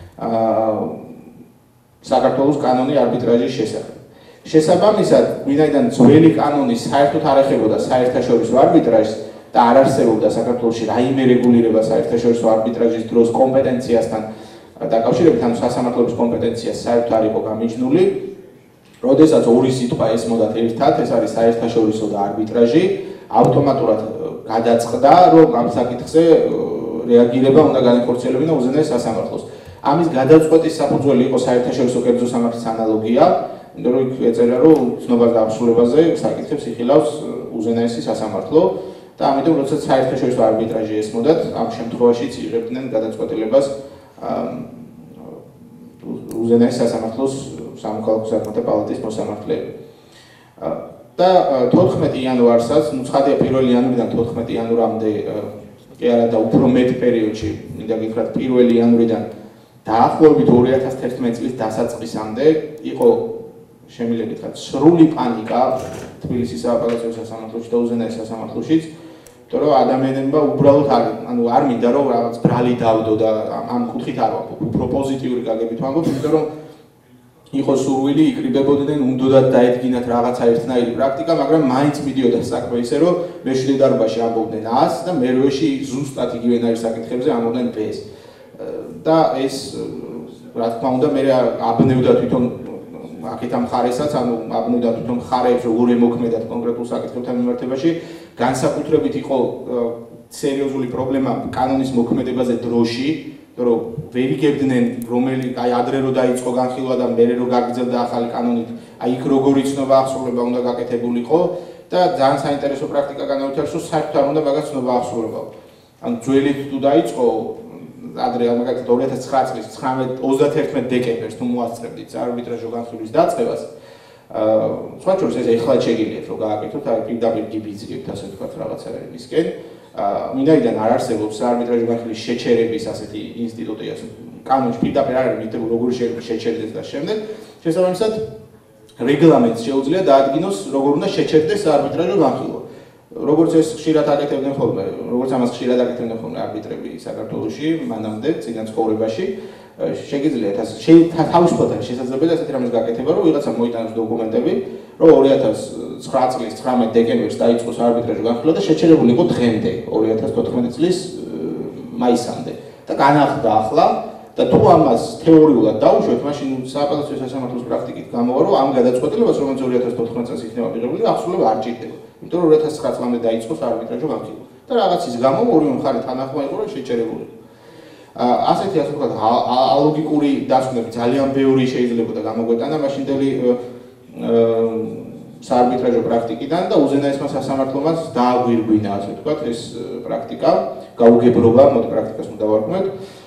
[SPEAKER 3] საქართველოს კანონი არბიტრაჟის შესახებ. შესაბამისად, ვინაიდან ძველი კანონი საერთოდ არ ეხებოდა საერთაშორისო არბიტრაჟს და არ არსებობდა საქართველოში რაიმე რეგულირება საერთაშორისო არბიტრაჟის დროს კომპეტენციასთან დაკავშირებით, ანუ სასამართლოების კომპეტენციას საერთოდ არ იყო გამიჯნული. როდესაც ორი სიტყვა ესმოდათ ერთად, ეს არის საერთაშორისო და არბიტრაჟი, ავტომატურად გადაწყდა, რომ ამ საკითხზე რეაგირება უნდა განახორციელებინა უზენაეს სასამართლოს. ამის გადაწყვეტის საფუძველი იყო საერთაშორისო კერძო სამართლის ანალოგია, იმიტომ რომ იქ ეწერა, რომ ცნობას დაავსრულებაზე საკითხებს იხილავს უზენაესი სასამართლო და ამიტომ როდესაც საერთაშორისო არბიტრაჟი ესმოდათ, ამ შემთხვევაშიც იღებდნენ გადაწყვეტილებას უზენაეს სასამართლოს სამოქალაქო საქმეთა პალატის მოსამართლეები. და თოთხმეტი იანვარსაც, ну ცხადია პირველი იანვრიდან თოთხმეტი იანვრამდე კი არა და უფრო მეტ პერიოდში, მინდა გითხრათ პირველი იანვრიდან დაახლოებით ორი ათას თერთმეტი წლის დასაწყისამდე იყო შემიძლია გითხრათ სრული პანიკა თბილისის სააპელაციო სასამართლოში და უზენაეს სასამართლოშიც, იმიტომ რომ ადამიანებმა უბრალოდ არ, ანუ არ მინდა რომ რაღაც ბრალი დავდო და ამ კუთხით არ ვამბობ, უფრო პოზიტიური გაგებით ვამბობ, იმიტომ რომ იყო სურვილი იკრიბებოდნენ, უნდათ დაედგინათ რაღაცა ერთნაირი პრაქტიკა, მაგრამ მაინც მიდიოდა საქმე ისე, რომ მეშვიდე დარბაზში ამბობდნენ ას და მერვეში ზუსტად იგივენაირი საკითხებზე ამბობდნენ ბეს. და ეს რა თქმა უნდა მე აბნევდა თვითონ აქეთ ამ ხარესაც, ანუ აბნევდა თვითონ ხარეებს როგორ ემოქმედათ კონკრეტულ საკითხებთან მიმართებაში, განსაკუთრებით იყო სერიოზული პრობლემა კანონის მოქმედებაზე დროში, რომ ვერ იგებდნენ რომელი აი ადრე რო დაიწყო განხილვა და მერე რო გაგრძელდა ახალი კანონით, აი იქ როგორი ცნობა აღსრულება უნდა გაკეთებულიყო და ძალიან საინტერესო პრაქტიკა განავითარეს, რომ საერთოდ არ უნდა მაგას ცნობა აღსრულებაო. ანუ ძველი თუ დაიწყო ადრე მაგალითად ორი ათას ცხრა წლის ოცდაათერთმეტი დეკემბერს თუ მოასწრებდით არბიტრაჟო განხილვის დაწყებას, აა სხვა შორის ეს ეხლა შეგიძლიათ რომ გააკეთოთ, აი პირდაპირ გიბიძგებთ ასე ვთქვათ რაღაცაებისკენ. მინდაიდან არ არსებობს არბიტრაჟო განხილვის შეჩერების ასეთი ინსტიტუტი, ასე კანონში პირდაპირ არ არის მითებული როგორი შეჩერდეს და შემდეგ. შესაბამისად, რეგლამენტს შეუძლია დაადგინოს როგორ უნდა შეჩერდეს არბიტრაჟო განხილვა. როგორც ეს ხშირად აკეთებდნენ ხოლმე, როგორც ამას ხშირად აკეთებდნენ ხოლმე არბიტრები საქართველოში, მანამდე წინა ცხოვრებაში, შეგიძლიათ ასე თავისუფლად არის შესაძლებელი ასეთი რამის გაკეთება, რომ ვიღაცა მოიტანოს დოკუმენტები, რომ ორი ათას ცხრა წლის ცხრამეტი დეკემბერს დაიწყოს არბიტრაჟო განხილვა და შეჩერებული იყო დღემდე, ორი ათას თოთხმეტი წლის მაისამდე. და განახლდა ახლა და თუ ამას თეორიულად დაუშვეთ, მაშინ სააპელაციო სასამართლოს პრაქტიკით გამოვა, რომ ამ გადაწყვეტილებას, რომელიც ორი ათას თოთხმეტი წელს იქნება მიღებული, აღსრულება არ ჭირდება. იმიტომ რომ ორი ათას ცხრა წლამდე დაიწყოს არბიტრაჟო განხილვა. და რაღაცის გამო ორივე მხარე თანახმა იყო, რომ შეჩერებული. ასეთი ასე ვთქვათ, ალოგიკური დასკვნები ძალიან ბევრი შეიძლება და გამოგვეტანა მაშინდელი საარბიტრაჟო პრაქტიკიდან და უზენაესმა სასამართლომაც დააგვირგვინა, ასე ვთქვათ, ეს პრაქტიკა, გაუგებრობა, მოდი პრაქტიკას უნდა ვარქმევთ.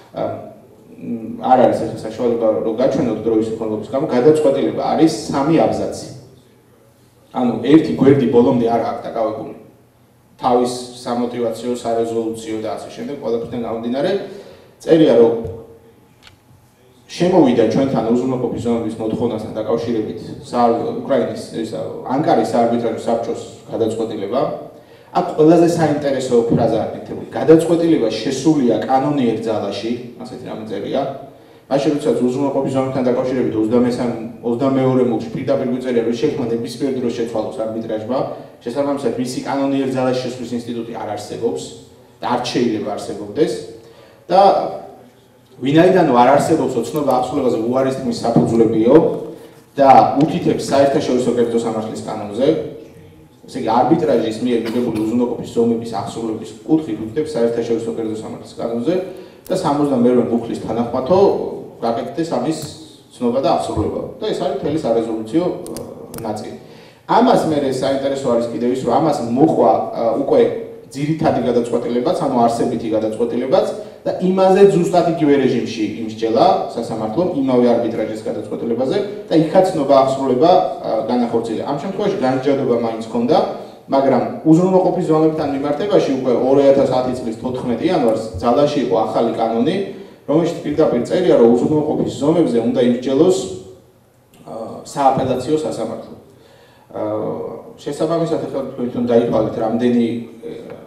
[SPEAKER 3] არ არის ეს საშუალება, რომ გაჩვენოთ დროის უქონლობის გამო, გადაწყვეტილება არის სამი აბზაცი. ანუ ერთი გვერდი ბოლომდე არ აქვს დაკავებული. თავის სამოტივაციო, სარეზოლუციო და ასე შემდეგ, ყველაფერთან გამომდინარე, წერია, რომ შემოვიდა ჩვენთან უზრუნველყოფის ზონების მოთხოვნასთან დაკავშირებით უკრაინის ისა ანკარის საარბიტრაჟო საბჭოს გადაწყვეტილება. აქ ყველაზე საინტერესო ფრაზა აკეთებული. გადაწყვეტილება შესულია კანონიერ ძალაში, ასეთი რამე წერია. მაშინ როდესაც უზრუნველყოფის ზონებთან დაკავშირებით ოცდამეორე მუხლში პირდაპირ გვიწერია, რომ შექმნა ნებისმიერ დროს შეცვალოს არბიტრაჟმა, შესაბამისად მისი კანონიერ ძალაში შესვლის ინსტიტუტი არ არსებობს და არ შეიძლება არსებობდეს. და ვინაიდან არ არსებობს ოცნობა აღსრულებაზე უარის თქმის საფუძვლებიო და უთითებს საერთაშორისო კერძო სამართლის კანონზე, ესე იგი არბიტრაჟის მიერ მიღებული უზრუნველყოფის ზომების აღსრულების კუთხით უთითებს საერთაშორისო კერძო სამართლის კანონზე და სამოცდამეორე მუხლის თანახმათო გაკეთდეს ამის ცნობა და აღსრულება. და ეს არის მთელი სარეზოლუციო ნაწილი. ამას მე საინტერესო არის კიდევ ის, რომ ამას მოყვა უკვე ძირითადი გადაწყვეტილებაც, ანუ არსებითი გადაწყვეტილებაც და იმაზე ზუსტად იგივე რეჟიმში იმსჯელა სასამართლომ იმავე არბიტრაჟის გადაწყვეტილებაზე და იქაც ცნობა აღსრულება განახორციელა. ამ შემთხვევაში განსჯადოება მაინც ჰქონდა, მაგრამ უზრუნველყოფის ზონებთან მიმართებაში უკვე ორი ათას ათი წლის თოთხმეტი იანვარს ძალაში იყო ახალი კანონი, რომელშიც პირდაპირ წერია, რომ უზრუნველყოფის ზონებზე უნდა იმსჯელოს სააპელაციო სასამართლო. შესაბამისად ახლა თქვენ დაითვალეთ რამდენი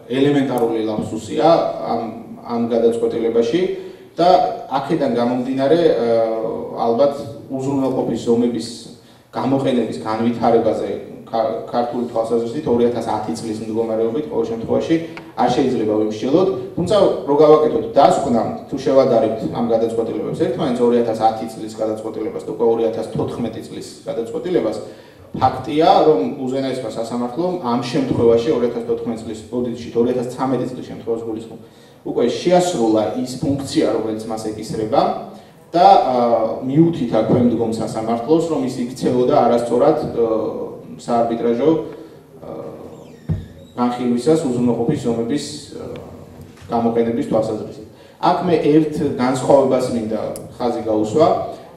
[SPEAKER 3] ელემენტარული ლაფსუსია ამ ამ გადაწყვეტილებაში და აქედან გამომდინარე ალბათ უზრუნველყოფის ზომების გამოყენების განვითარებაზე ქართული თვალსაზრისით ორი ათას ათი წლის მდგომარეობით ყოველ შემთხვევაში არ შეიძლება ვიმსჯელოთ, თუმცა რო გავაკეთოთ დასკვნამ თუ შევადარებთ ამ გადაწყვეტილებებს ერთმანეთს ორი ათას ათი წლის გადაწყვეტილებას და ორი ათას თოთხმეტი წლის გადაწყვეტილებას ფაქტია, რომ უზენაესმა სასამართლომ ამ შემთხვევაში ორი ათას თოთხმეტი წლის ბოდიშით ორი ათას ცხრამეტი წლის შემთხვევას გულისხმობ უკვე შეასრულა ის ფუნქცია, რომელიც მას ეკისრება და მიუთით აქვე მდგომ სასამართლოს, რომ ის იქცეოდა არასწორად საარბიტრაჟო განხილვისას უზრუნველყოფის ზომების გამოყენების თვალსაზრისით. აქ მე ერთ განსხვავებას მინდა ხაზი გაუსვა.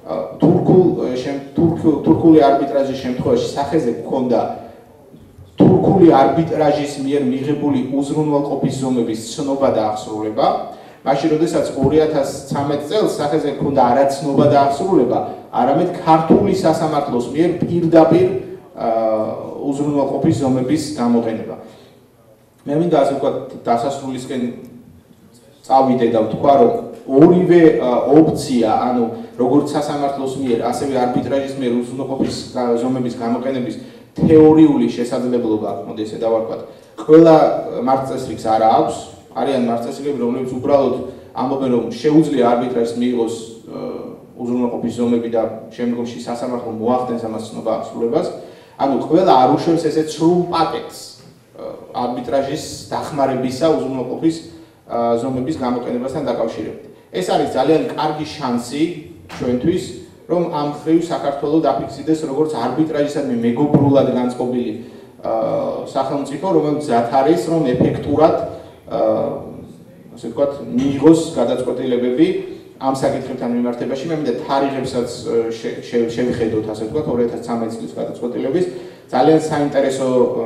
[SPEAKER 3] თურქული არბიტრაჟის შემთხვევაში სახეზე გქონდა თურქული არბიტრაჟის მიერ მიღებული უზრუნველყოფის ზომების ცნობა და აღსრულება. მაშინ, როდესაც ორი ათას ცხრამეტ წელს სახეზე გქონდა არა ცნობა და აღსრულება, არამედ ქართული სასამართლოს მიერ პირდაპირ უზრუნველყოფის ზომების გამოყენება. მე მინდა ასე ვთქვათ, დასასრულისკენ წავიდე და ვთქვა, რომ ორივე ოპცია, ანუ როგორც სასამართლოს მიერ, ასევე არბიტრაჟის მიერ უზრუნველყოფის ზომების გამოყენების თეორიული შესაძლებლობა, მოდი ესე დავარქვათ, ყველა მარცხწესრიგს არა აქვს, არიან მარცხწესრიგები, რომლებიც უბრალოდ ამბობენ, რომ შეუძლია არბიტრაჟს მიიღოს უზრუნველყოფის ზომები და შემდგომში სასამართლომ მოახდენს ამას ცნობა აღსრულებას. ანუ ყველა არ უშვებს ესეთ სრულ პაკეტს არბიტრაჟის დახმარებისა უზრუნველყოფის ზომების გამოყენებასთან დაკავშირებით. ეს არის ძალიან კარგი შანსი ჩვენთვის, რომ ამ მხრივ საქართველოს დაფიქსირდეს როგორც არბიტრაჟისადმი მეგობრულად განწყობილი სახელმწიფო, რომელიც მზად არის, რომ ეფექტურად ასე ვთქვათ, მიიღოს გადაწყვეტილებები ამ საკითხებთან მიმართებაში. მე მინდა თარიღებსაც შევხედოთ, ასე ვთქვათ, ორი ათას ცხრამეტი წლის გადაწყვეტილების. ძალიან საინტერესო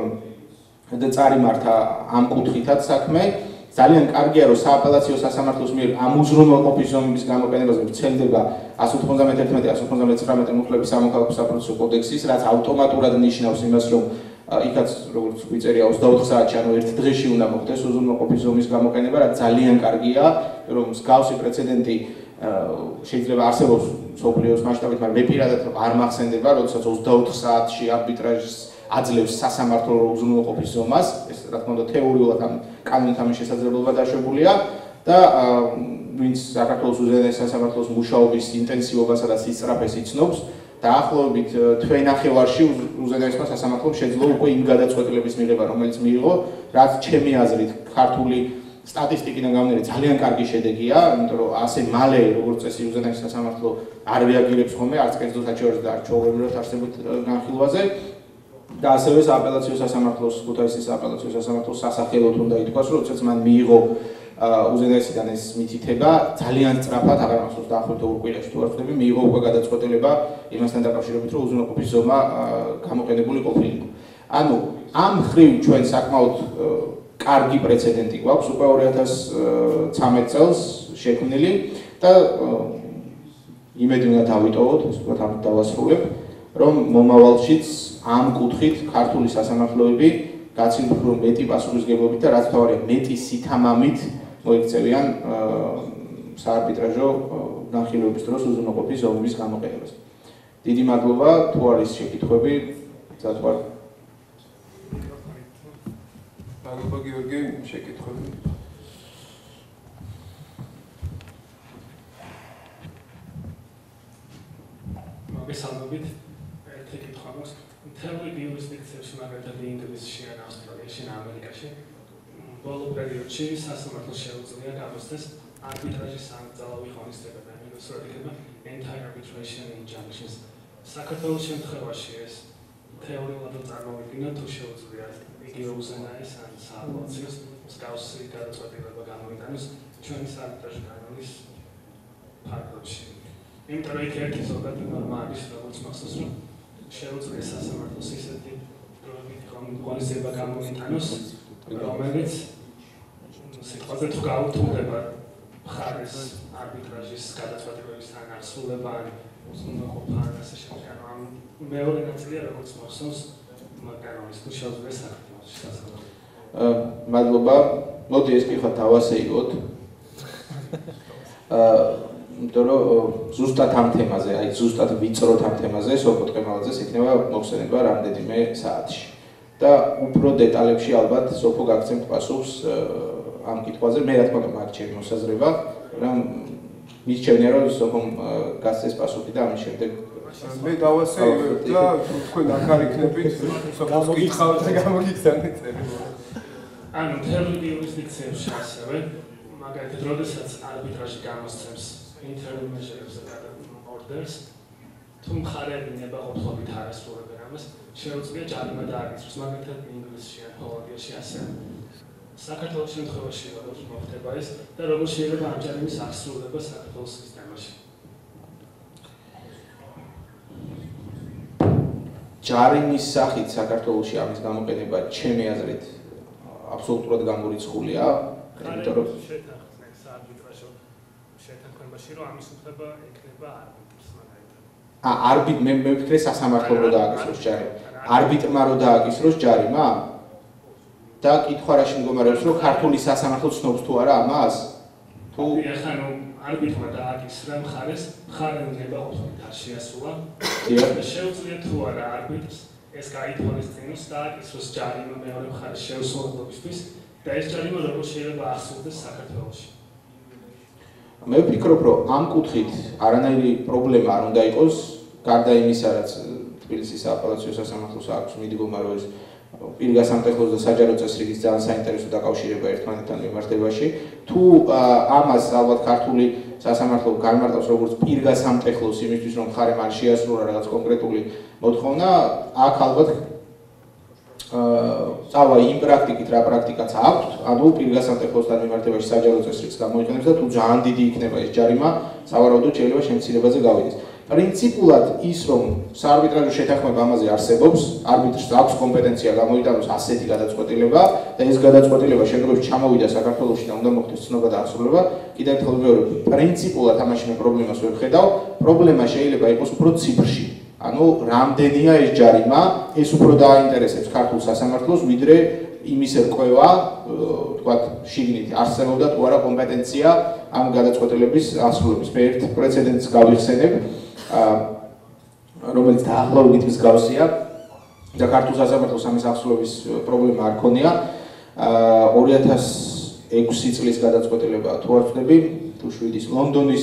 [SPEAKER 3] და წარიმართა ამ კუთხითაც საქმე. ძალიან კარგია, რომ სააპელაციო სასამართლოს მიერ ამ უზრუნველყოფის ზომების გამოყენებაზე ვრცელდება ათას ოცდამეთერთმეტი ათას ოცდამეცხრამეტი მუხლების სამოქალაქო საპროცესო კოდექსის, რაც ავტომატურად ნიშნავს იმას, რომ იქაც როგორც ვიწერია ოცდაოთხ საათში, ანუ ერთ დღეში უნდა მოხდეს უზრუნველყოფის ზომის გამოყენება, რაც ძალიან კარგია, რომ მსგავსი პრეცედენტი შეიძლება არსებობს მსოფლიოს მასშტაბით, მაგრამ მე პირადად არ მახსენდება, როდესაც ოცდაოთხ საათში არბიტრაჟს აძლევს სასამართლო უზრუნველყოფის ზომას, ეს რა თქმა უნდა თეორიულად ამ კანონთან შესაძლებლობა დაშვებულია და ვინც საქართველოს უზენაეს სასამართლოს მუშაობის ინტენსივობასა და სისწრაფეს იცნობს, დაახლოებით თვენახევარში უზენაესმა სასამართლომ შეძლო უკვე იმ გადაწყვეტილების მიღება, რომელიც მიიღო, რაც ჩემი აზრით ქართული სტატისტიკიდან გამომდინარე ძალიან კარგი შედეგია, იმიტომ რომ ასე მალე როგორც წესი უზენაეს სასამართლო არ რეაგირებს ხოლმე არც კერძო საჩივარზე და არც ჩვეულებრივად არსებულ განხილვაზე. და ასევე სააპელაციო სასამართლოს, ქუთაისის სააპელაციო სასამართლოს სასახელოდ უნდა ითქვას, რომ როდესაც მან მიიღო უზენაესიდან ეს მითითება, ძალიან სწრაფად, აღარ მახსოვს დაახლოებით ორ კვირაში თუ არ ვთქვი, მიიღო უკვე გადაწყვეტილება იმასთან დაკავშირებით, რომ უზრუნველყოფის ზომა გამოყენებული ყოფილიყო. ანუ ამ მხრივ ჩვენ საკმაოდ კარგი პრეცედენტი გვაქვს უკვე ორი ათას ცხრამეტ წელს შექმნილი და იმედი უნდა დავიტოვოთ, ასე ვთქვათ, ამით დავასრულებ, რომ მომავალშიც ამ კუთხით ქართული სასამართლოები გაცილ უფრო მეტი პასუხისმგებლობით და რაც თავარია მეტი სითამამით მოიქცევიან საარბიტრაჟო განხილვების დროს უზრუნველყოფის ზომების გამოყენებას. დიდი მადლობა, თუ არის შეკითხვები, წათვალ.
[SPEAKER 2] მადლობა გიორგი, შეკითხვები.
[SPEAKER 4] მოგესალმებით. ერთი კითხვა მაქვს. მთელი იურისდიქციებში, მაგალითად ინგლისში ან ავსტრალიაში ან ამერიკაში, ბოლო პერიოდში სასამართლოს შეუძლია გამოსცეს არბიტრაჟის სამგზავრო ღონისძიება, იმის რომ იქნება anti-arbitration injunctions. საქართველოს შემთხვევაში ეს თეორიულად წარმოვიდგინოთ, თუ შეუძლია იგივე უზენაეს ან სააპელაციოს მსგავსი გადაწყვეტილება გამოიტანოს ჩვენი საარბიტრაჟო კანონის ფარგლებში. იმიტომ რომ იქ ერთი ზოგადი ნორმა არის, როგორც მახსოვს, რომ შეუძლია სასამართლოს ისეთი ღონისძიება გამოიტანოს, რომელიც სიტყვაზე თუ გაუთმდება მხარეს არბიტრაჟის გადაწყვეტილებისთან აღსრულება ან უზრუნველყოფა ან ასე შემდეგ. ამ მეორე ნაწილია, როგორც მახსოვს, კანონის თუ შეუძლია საქართველოს სასამართლოს.
[SPEAKER 3] მადლობა. მოდი ეს კითხვა დავასეიროთ. აა იმიტომ რომ ზუსტად ამ თემაზე, აი ზუსტად ვიწროთ ამ თემაზე, სოფო ტყემალაძეს იქნება მოხსენება რამდენიმე საათში. და უფრო დეტალებში ალბათ სოფო გაგცემთ პასუხს ამ კითხვაზე. მე რა თქმა უნდა მაგ ჩემი მოსაზრება, რომ მისჩვენია რომ სოფომ გასცეს პასუხი და ამის შემდეგ
[SPEAKER 2] მე დავასეირებ და თქვენ აქ არ იქნებით სოფოს კითხავთ და გამოგიგზავნით წელი.
[SPEAKER 4] ანუ მთელი იურისდიქციებში ასევე მაგალითად როდესაც არბიტრაჟი გამოსცემს internal measures და orders თუ მხარეები ნებაყოფლობით არ ასრულებენ ამას შეუძლია ჯარიმა დააკისროს მაგალითად ინგლისში ან ჰოლანდიაში ასევე საქართველოს შემთხვევაში როგორ მოხდება ეს და როგორ შეიძლება ამ ჯარიმის აღსრულება საქართველოს სისტემაში
[SPEAKER 3] ჯარიმის სახით საქართველოში ამის გამოყენება ჩემი აზრით აბსოლუტურად გამორიცხულია იმიტომ რომ
[SPEAKER 4] შეთანხმებას არბიტრაჟო შეთანხმებაში რომ ამის უფლება ეკნება არბიტრს მაგალითად
[SPEAKER 3] ა არბიტ მე მე ვფიქრე სასამართლო რო დააკისროს ჯარი არბიტრმა რო დააკისროს ჯარიმა და კითხვა რაში მდგომარეობს რომ ქართული სასამართლო ცნობს თუ არა ამას თუ
[SPEAKER 4] ეხლა ნუ არბიტრმა დააკისრა მხარეს მხარე ნებაყოფლობით არ შეასრულა და შეუძლია თუ არა არბიტრს ეს გაითვალისწინოს და დააკისროს ჯარიმა მეორე მხარის შეუსრულებლობისთვის და ეს ჯარიმა როგორ შეიძლება აღსრულდეს საქართველოში
[SPEAKER 3] მე ვფიქრობ რომ ამ კუთხით არანაირი პრობლემა არ უნდა იყოს გარდა იმისა რაც თბილისის აპელაციო სასამართლოს აქვს მიდგომა რომ ეს პირგასამტეხლოს და საჯარო წესრიგის ძალიან საინტერესო დაკავშირება ერთმანეთთან მიმართებაში თუ ამას ალბათ ქართული სასამართლო განმარტავს როგორც პირგასამტეხლოს იმისთვის რომ მხარემ არ შეასრულა რაღაც კონკრეტული მოთხოვნა აქ ალბათ წავა იმ პრაქტიკით რა პრაქტიკაც აქვს ანუ პირგასამტეხლოსთან მიმართებაში საჯარო წესრიგს გამოიყენებს და თუ ძალიან დიდი იქნება ეს ჯარიმა სავარაუდოდ შეიძლება შემცირებაზე გავიდეს პრინციპულად ის რომ საარბიტრაჟო შეთანხმება ამაზე არსებობს არბიტრს აქვს კომპეტენცია გამოიტანოს ასეთი გადაწყვეტილება და ეს გადაწყვეტილება შემდგომში ჩამოვიდა საქართველოში და უნდა მოხდეს ცნობა და აღსრულება კიდევ ერთხელ მეორე პრინციპულად ამაში მე პრობლემას ვერ ვხედავ პრობლემა შეიძლება იყოს უფრო ციფრში ანუ რამდენია ეს ჯარიმა ეს უფრო დააინტერესებს ქართულ სასამართლოს ვიდრე იმის რკვევა თქვათ შიგნით არსებობდა თუ არა კომპეტენცია ამ გადაწყვეტილების აღსრულების მე ერთ პრეცედენტს გავიხსენებ რომელიც დაახლოებით მსგავსია და ქართულ სასამართლოს ამის აღსრულების პრობლემა არ ქონია ორი ათას ექვსი წლის გადაწყვეტილება თუ არ ვწდები თუ შვიდის ლონდონის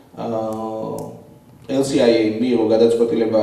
[SPEAKER 3] ელ სი აი ეი მიიღო გადაწყვეტილება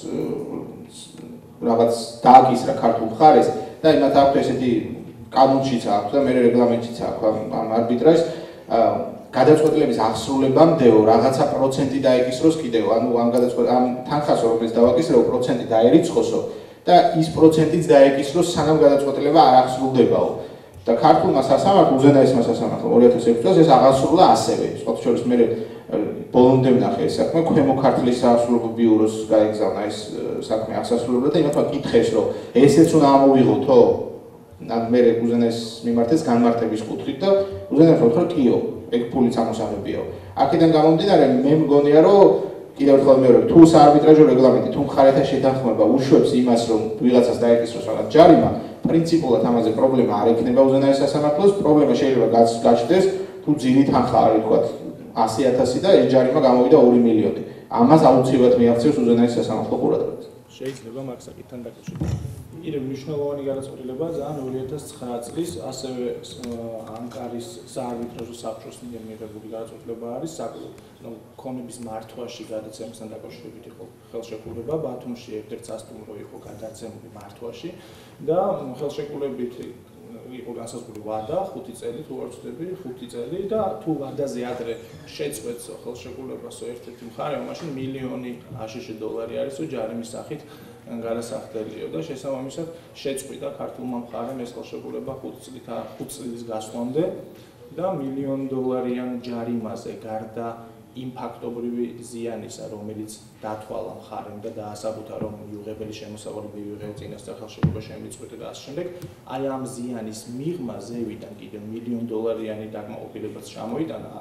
[SPEAKER 3] რაღაც დააკისრა ქართულ მხარეს და იმათ აქვს ესეთი კანონშიც აქვს და მე რეგლამენტშიც აქვს ამ არბიტრაჟს გადაწყვეტილების აღსრულებამდეო რაღაცა პროცენტი დაეკისროს კიდევ ანუ ამ გადაწყვეტ ამ თანხას რომელიც დავაკისრეო პროცენტი დაერიცხოსო და ის პროცენტიც დაეკისროს სანამ გადაწყვეტილება არ აღსრულდებაო და ქართულმა სასამართლომ უზენაესმა სასამართლომ ორი ათას ექვსი წელს ეს აღასრულა ასევე სხვა შორის მე ბოლომდე ვნახე ეს საქმე ქვემო ქართლის საავსრულო ბიუროს გაეგზავნა ეს საქმე აღსასრულებლად და იმათმა კითხეს რომ ესეც უნდა ამოვიღოთო მე უზენაეს მიმართეს განმარტების კუთხით და უზენაეს უთხრა კიო ეგ ფულიც ამოსაღებიაო აქედან გამომდინარე მე მგონია რომ კიდევ ერთხელ მეორე თუ საარბიტრაჟო რეგლამენტი თუ მხარეთა შეთანხმება უშვებს იმას რომ ვიღაცას დაეკისროს რაღაც ჯარიმა პრინციპულად ამაზე პრობლემა არ ექნება უზენაეს სასამართლოს პრობლემა შეიძლება გაჩნდეს თუ ძირი თანხა არის თქვათ ასი ათასი და ეს ჯარიმა გამოვიდა ორი მილიონი ამას აუცილებლად მიაღწევს უზენაეს სასამართლო ყურადღებას
[SPEAKER 5] შეიძლება მაგ საკითხთან დაკავშირებით კიდევ მნიშვნელოვანი გადაწყვეტილება ძალიან ორი ათას ცხრა წლის ასევე ანკარის საარბიტრაჟო საბჭოს მიერ მიღებული გადაწყვეტილება არის ნუ ქონების მართვაში გადაცემასთან დაკავშირებით იყო ხელშეკრულება ბათუმში ერთ-ერთ სასტუმრო იყო გადაცემული მართვაში და ხელშეკრულებით იყო განსაზღვრული ვადა ხუთი წელი თუ არ ვწდები ხუთი წელი და თუ ვადაზე ადრე შეწყვეტს ხელშეკრულებასო ერთ-ერთი მხარე მაშინ მილიონი აშშ დოლარი არისო ჯარიმის სახით გადასახდელიო და შესაბამისად შეწყვიტა ქართულმა მხარემ ეს ხელშეკრულება ხუთ წლით ხუთ წლის გასვლამდე და მილიონ დოლარიან ჯარიმაზე გარდა იმ ფაქტობრივი ზიანისა, რომელიც დათვალა მხარემ და დაასაბუთა, რომ მიუღებელი შემოსავალი მიიღო წინასწარ ხელშეკრულება შემიწყვეტა და ასე შემდეგ, აი ამ ზიანის მიღმა ზევიდან კიდევ მილიონ დოლარიანი დაკმაყოფილებაც ჩამოიტანა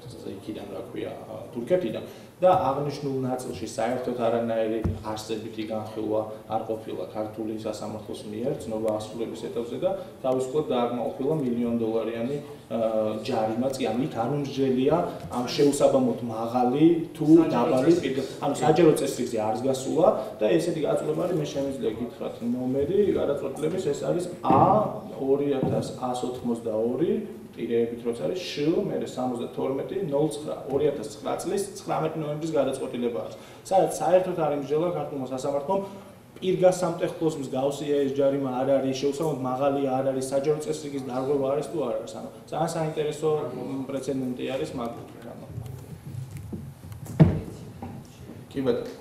[SPEAKER 5] იქიდან რა ქვია თურქეთიდან და აღნიშნულ ნაწილში საერთოდ არანაირი არსებითი განხილვა არ ყოფილა ქართული სასამართლოს მიერ ცნობა ასრულების ეტაპზე და თავისუფლად დააკმაყოფილა მილიონ დოლარიანი ჯარიმაც, ამით არ უმსჯელია ამ შეუსაბამოდ მაღალი თუ დაბალი ანუ საჯარო წესრიგზე არც გასულა და ესეთი გაწყვეტილება არის მე შემიძლია გითხრათ ნომერი გადაწყვეტილების ეს არის A ორი ათას ათს ოცდაოთხი ტირეებით როცა არის შ მე სამოცდათორმეტი ნული ცხრა ორი ათას ცხრა წლის ცხრამეტი ნოემბრის გადაწყვეტილება არის სადაც საერთოდ არ იმსჯელა ქართულმა სასამართლომ პირგას სამტეხლოს მსგავსია ეს ჯარიმა არ არის შეუსაბამოდ მაღალი არ არის საჯარო წესრიგის დარღვევა არის თუ არ არის ანუ ძალიან საინტერესო პრეცედენტი არის მაგ ანუ კი ბატონო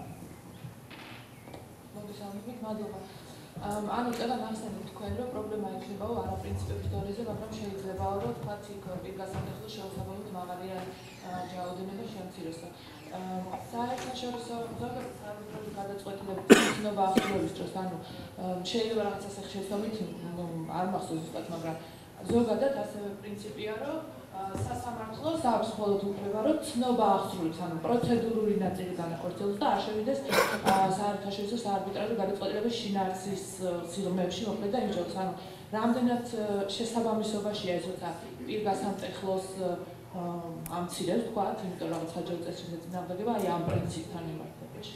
[SPEAKER 6] მოგესალმებით მადლობა ანუ წელა ნახსენებთ თქვენ რომ პრობლემა ეხებაო არა პრინციპების დონეზე მაგრამ შეიძლებაო რომ თქვათ იქ პირგას სამტეხლოს შეუსაბამოდ მაღალი რაოდენობა შემცირდეს საერთაშორისო ზოგადად გადაწყვეტილების ცნობა ახსნების დროს ანუ შეიძლება რაღაცას ეხშესომით არ მახსოვს ზუსტად მაგრამ ზოგადად ასევე პრინციპია რომ სასამართლოს აქვს მხოლოდ უფლება რომ ცნობა ახსნებს ანუ პროცედურული ნაწილი განახორციელოს და არ შევიდეს საერთაშორისო საარბიტრაჟო გადაწყვეტილების შინაარსის სიღრმეებში მოკლედ და იმჟელს ანუ რამდენად შესაბამისობაშია ეს როცა პირგას სამტეხლოს ამცირებს თქვათ, იმიტომ რომ საჯარო წესრიგზე წინააღმდეგება აი ამ პრინციპთან მიმართებაში.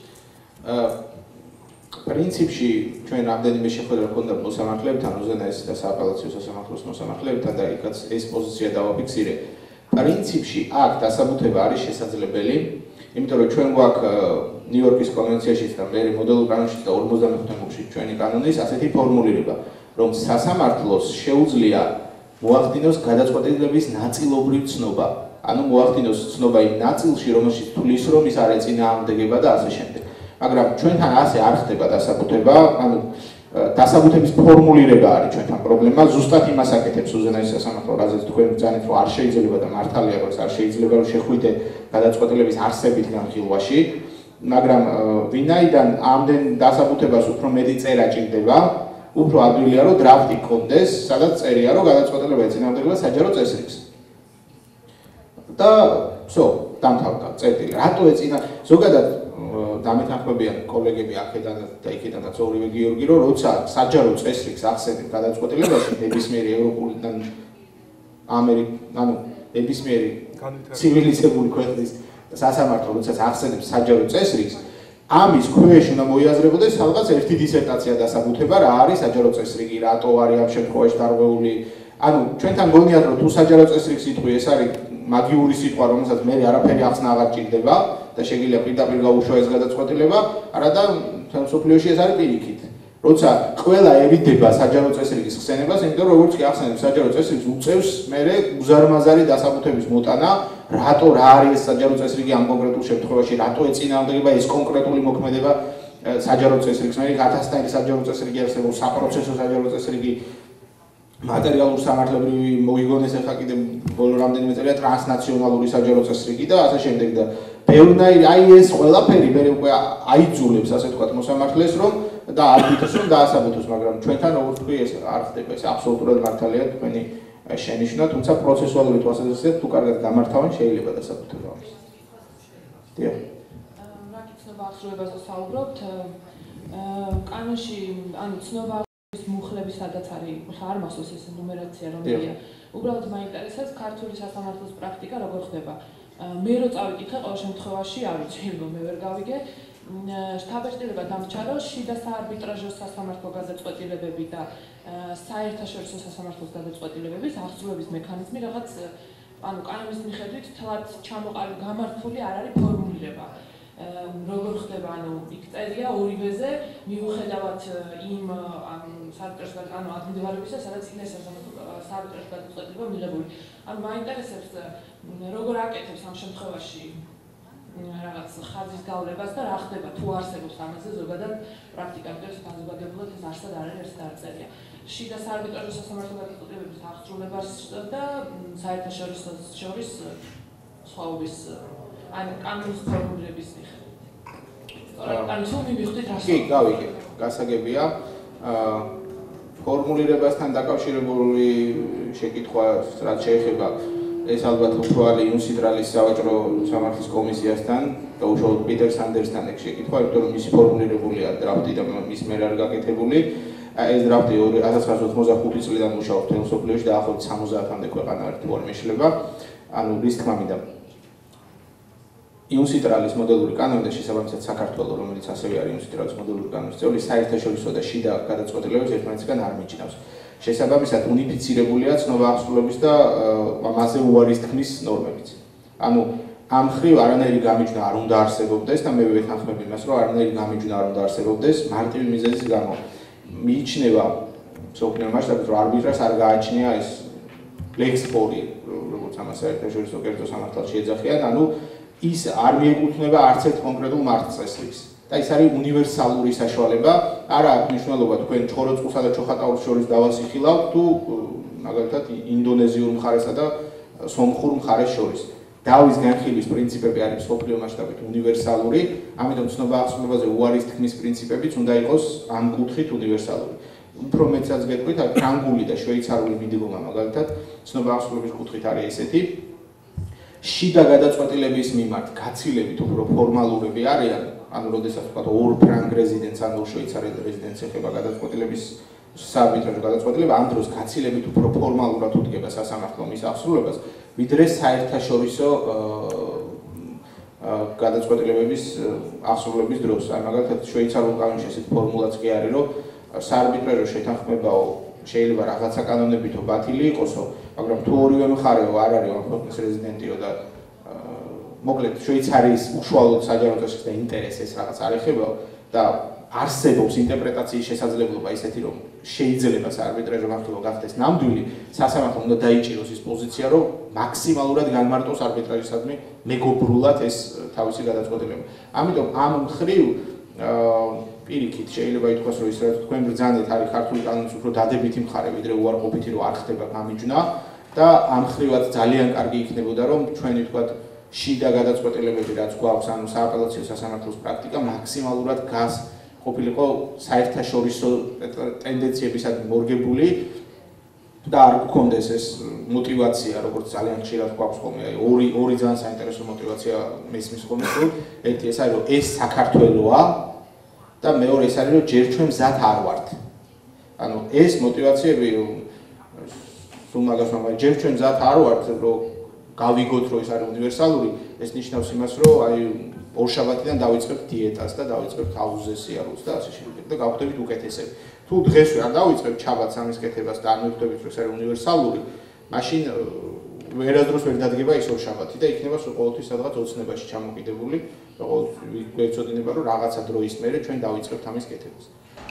[SPEAKER 3] პრინციპში ჩვენ რამდენიმე შეხვედრა ჰქონდა მოსამართლებთან, უზენაესი და სააპელაციო სასამართლოს მოსამართლებთან და იქაც ეს პოზიცია დავაფიქსირე. პრინციპში აქ დასაბუთება არის შესაძლებელი, იმიტომ რომ ჩვენ გვაქვს ნიუ-იორკის კონვენციაში და მე მოდელურ კანონში და ორმოცდამეხუთე მუხში ჩვენი კანონის ასეთი ფორმულირება, რომ სასამართლოს შეუძლია მოახდინოს გადაწყვეტილების ნაწილობრივ ცნობა. ანუ მოახდინოს ცნობა იმ ნაწილში, რომელშიც თulis რომ ის არ ეწინააღმდეგება და ასე შემდეგ. მაგრამ ჩვენთან ასე არ ხდება დასაბუთება, ანუ დასაბუთების ფორმულირება არის ჩვენთან პრობლემა. ზუსტად იმას აკეთებს უზენაესი სასამართლო, რაზეც თქვენ ბრძანეთ, რომ არ შეიძლება და მართალია, რომ არ შეიძლება რომ შეხვიდე გადაწყვეტილების არსებით განხილვაში, მაგრამ ვინაიდან ამდენ დასაბუთებას უფრო მეტი წერა ჭირდება, უფრო ადვილია რომ დრაფტი გქონდეს, სადაც წერია რომ გადაწყვეტილება ეწინააღმდეგება საჯარო წესრიგს. და всё, დამთავრდა წერტილი. რატო ეწინა? ზოგადად დამეთანხმებიან კოლეგები აქედან და იქედანაც ორივე გიორგი, რომ როცა საჯარო წესრიგს ახსენებ გადაწყვეტილებაში ნებისმიერი ევროპულიდან ამერიკ, ანუ ნებისმიერი ცივილიზებული ქვეყნის სასამართლო როცა ახსენებს საჯარო წესრიგს ამის ქვეშ უნდა მოიაზრებოდეს რაღაც ერთი დისერტაცია დასაბუთება რა არის საჯარო წესრიგი, რატო არის ამ შემთხვევაში დარღვეული. ანუ ჩვენთან გონიათ რომ თუ საჯარო წესრიგის სიტყვი ეს არის მაგიური სიტყვა, რომელსაც მე არაფერი ახსნა აღარ ჭირდება და შეგიძლია პირდაპირ გაუშვა ეს გადაწყვეტილება, არადა მთელ მსოფლიოში ეს არის პირიქით. როცა ყველა ერიდება საჯარო წესრიგის ხსენებას, იმიტომ რომ როგორც კი ახსენებს საჯარო წესრიგს უწევს მე უზარმაზარი დასაბუთების მოტანა, რატო რა არის ეს საჯარო წესრიგი ამ კონკრეტულ შემთხვევაში, რატო ეწინააღმდეგება ეს კონკრეტული მოქმედება საჯარო წესრიგს. მე ათასნაირი საჯარო წესრიგი არსებობს, საპროცესო საჯარო წესრიგი, მატერიალურ სამართლებრივი მოიგონეს ახლა კიდე ბოლო რამდენიმე წელია ტრანსნაციონალური საჯარო წესრიგი და ასე შემდეგ და ბევრნაირი აი ეს ყველაფერი მე უკვე აიძულებს ასე ვთქვათ მოსამართლეს რომ და არბიტრს რომ დაასაბუთოს, მაგრამ ჩვენთან როგორც თქვი ეს არ ხდება, ეს აბსოლუტურად მართალია თქვენი შენიშვნა, თუმცა პროცესუალური თვალსაზრისით თუ კარგად გამართავენ შეიძლება დასაბუთება ამის. დიახ.
[SPEAKER 6] რაკი ცნობა ახსოვებაზე საუბრობთ? კანონში ანუ ცნობა მუხლების სადაც არის, ხა არ მახსოვს ეს ნუმერაცია რომელია. უბრალოდ მაინტერესებს ქართული სასამართლოს პრაქტიკა როგორ ხდება. მე რო წავიკითხე ყოველ შემთხვევაში არ ვიცი, რომ მე ვერ გავიგე. შთაბეჭდილება დამრჩა, რომ შიდა საარბიტრაჟო სასამართლო გადაწყვეტილებები და საერთაშორისო სასამართლოს გადაწყვეტილებების აღსრულების მექანიზმი რაღაც ანუ კანონის მიხედვით თლად ჩამოყალიბ გამართული არ არის ფორმულირება. როგორ ხდება, ანუ იქ წერია ორივეზე მიუხედავად იმ საარბიტრაჟო ანუ ადგილმდებარეობისა, სადაც იქნა საარბიტრაჟო გადაწყვეტილება მიღებული. ანუ მაინტერესებს როგორ აკეთებს ამ შემთხვევაში რაღაც ხაზის გავლებას და რა ხდება თუ არსებობს ამაზე ზოგადად პრაქტიკა, იმიტომ რომ საზოგადოებრივად ეს არსად არ არის, ეს არ წერია. შიდა საარბიტრაჟო სასამართლო გადაწყვეტილების აღსრულებას და საერთაშორისო შორის სხვაობის ან კანონის ფორმულირების მიხედვით. ანუ თუ მივხვდით რა.
[SPEAKER 3] კი, გავიგე. გასაგებია. ფორმულირებასთან დაკავშირებული შეკითხვა რაც შეეხება ეს ალბათ უფრო არის იუნსიტრალის სავაჭრო სამართლის კომისიასთან და უშუალოდ პიტერ სანდერსთან ეგ შეკითხვა, იმიტომ რომ მისი ფორმულირებულია დრაფტი და მის მიერ არ გაკეთებული. ეს დრაფტი ათას ცხრაასი ოცდახუთი წლიდან მუშაობს მთელ მსოფლიოში და ახლობით სამოცდაათამდე ქვეყანა ერთგვარი მეშლება. ანუ რის თქმა მინდა იუნსიტრალის მოდელური კანონი და შესაბამისად საქართველოს, რომელიც ასევე არის იუნსიტრალის მოდელური კანონის წევრი, საერთაშორისო და შიდა გადაწყვეტილებებს ერთმანეთისგან არ მიჯნავს. შესაბამისად უნიფიცირებულია ცნობა აღსრულების და მასზე უარის თქმის ნორმებიც. ანუ ამ მხრივ არანაირი გამიჯვნა არ უნდა არსებობდეს და მე ვეთანხმებ იმას, რომ არანაირი გამიჯვნა არ უნდა არსებობდეს მარტივი მიზეზის გამო. მიიჩნევა მსოფლიო მასშტაბით, რომ არბიტრაჟს არ გააჩნია ეს ლექს ფორი, როგორც ამას საერთაშორისო კერძო სამართალში ეძახიან, ანუ ის არ მიეკუთვნება არც ერთ კონკრეტულ მართლწესრიგს. და ის არის უნივერსალური საშუალება, არა აქვს მნიშვნელობა თქვენ ჩხოროწყუსა და ჩოხატაურის შორის დავასიხილავთ თუ მაგალითად ინდონეზიურ მხარესა და სომხურ მხარეს შორის. დავის განხილვის პრინციპები არის მსოფლიო მასშტაბით უნივერსალური, ამიტომ ცნობა აღსრულებაზე უარის თქმის პრინციპებიც უნდა იყოს ამ კუთხით უნივერსალური. უფრო მეტსაც გეტყვით, ფრანგული და შვეიცარიული მიდგომა მაგალითად ცნობა აღსრულების კუთხით არის ესეთი. შიდა გადაწყვეტილების მიმართ გაცილებით უფრო ფორმალურები არიან, ანუ როდესაც ვთქვათ ორ ფრანგ რეზიდენტს ან ორ შვეიცარი რეზიდენტს ეხება გადაწყვეტილების საარბიტრაჟო გადაწყვეტილება, ამ დროს გაცილებით უფრო ფორმალურად უდგება სასამართლო მის აღსრულებას, ვიდრე საერთაშორისო გადაწყვეტილებების აღსრულების დროს. აი მაგალითად შვეიცარიულ კანონში ესეთი ფორმულაც კი არის, რომ საარბიტრაჟო შეთანხმებაო შეიძლება რაღაცა კანონებითო ბათილი იყოსო, მაგრამ თუ ორივე მხარეო არ არის ამ ქვეყნის რეზიდენტიო და მოკლედ შვეიცარიის უშუალოდ საჯარო წესის და ინტერესს რაღაც არ ეხება და არსებობს ინტერპრეტაციის შესაძლებლობა ისეთი, რომ შეიძლება საარბიტრაჟო მართლობა გახდეს ნამდვილი, სასამართლომ უნდა დაიჭიროს ის პოზიცია, რომ მაქსიმალურად განმარტოს არბიტრაჟისადმი მეგობრულად ეს თავისი გადაწყვეტილება. ამიტომ ამ მხრივ პირიქით შეიძლება ითქვას, რომ ის რაც თქვენ ბრძანეთ არის ქართული კანონის უფრო დადებითი მხარე, ვიდრე უარყოფითი, რომ არ ხდება გამიჯვნა და ამ მხრივაც ძალიან კარგი იქნებოდა, რომ ჩვენი ვთქვათ შიდა გადაწყვეტილებები რაც გვაქვს, ანუ სააპელაციო სასამართლოს პრაქტიკა მაქსიმალურად გას ყოფილიყო საერთაშორისო ტენდენციებისადმი მორგებული და არ გქონდეს ეს мотиваცია, როგორც ძალიან ხშირად გვაქვს ხოლმე, ორი ორი ძალიან საინტერესო мотиваცია მისმის ხოლმე, რომ ერთი ეს არის, რომ ეს საქართველოა და მეორე ეს არის, რომ ჯერ ჩვენ მზად არ ვართ. ანუ ეს мотиваციები სულ მაგას ვამბობ, ჯერ ჩვენ მზად არ ვართ, რომ გავიგოთ, რომ ეს არის უნივერსალური, ეს ნიშნავს იმას, რომ აი ორშაბათიდან დავიწყებთ დიეტას და დავიწყებთ აუზზე სიარულს და ასე შემდეგ და გავხდებით უკეთესები. თუ დღესვე არ დავიწყებთ ჩაბათს ამის კეთებას და არ მივხვდებით, რომ ეს არის უნივერსალური, მაშინ ვერასდროს ვერ დადგება ის ორშაბათი და იქნება სულ ყოველთვის სადღაც ოცნებაში ჩამოკიდებული და ყოველთვის გვეცოდინება, რომ რაღაცა დროის მერე ჩვენ დავიწყებთ ამის კეთებას.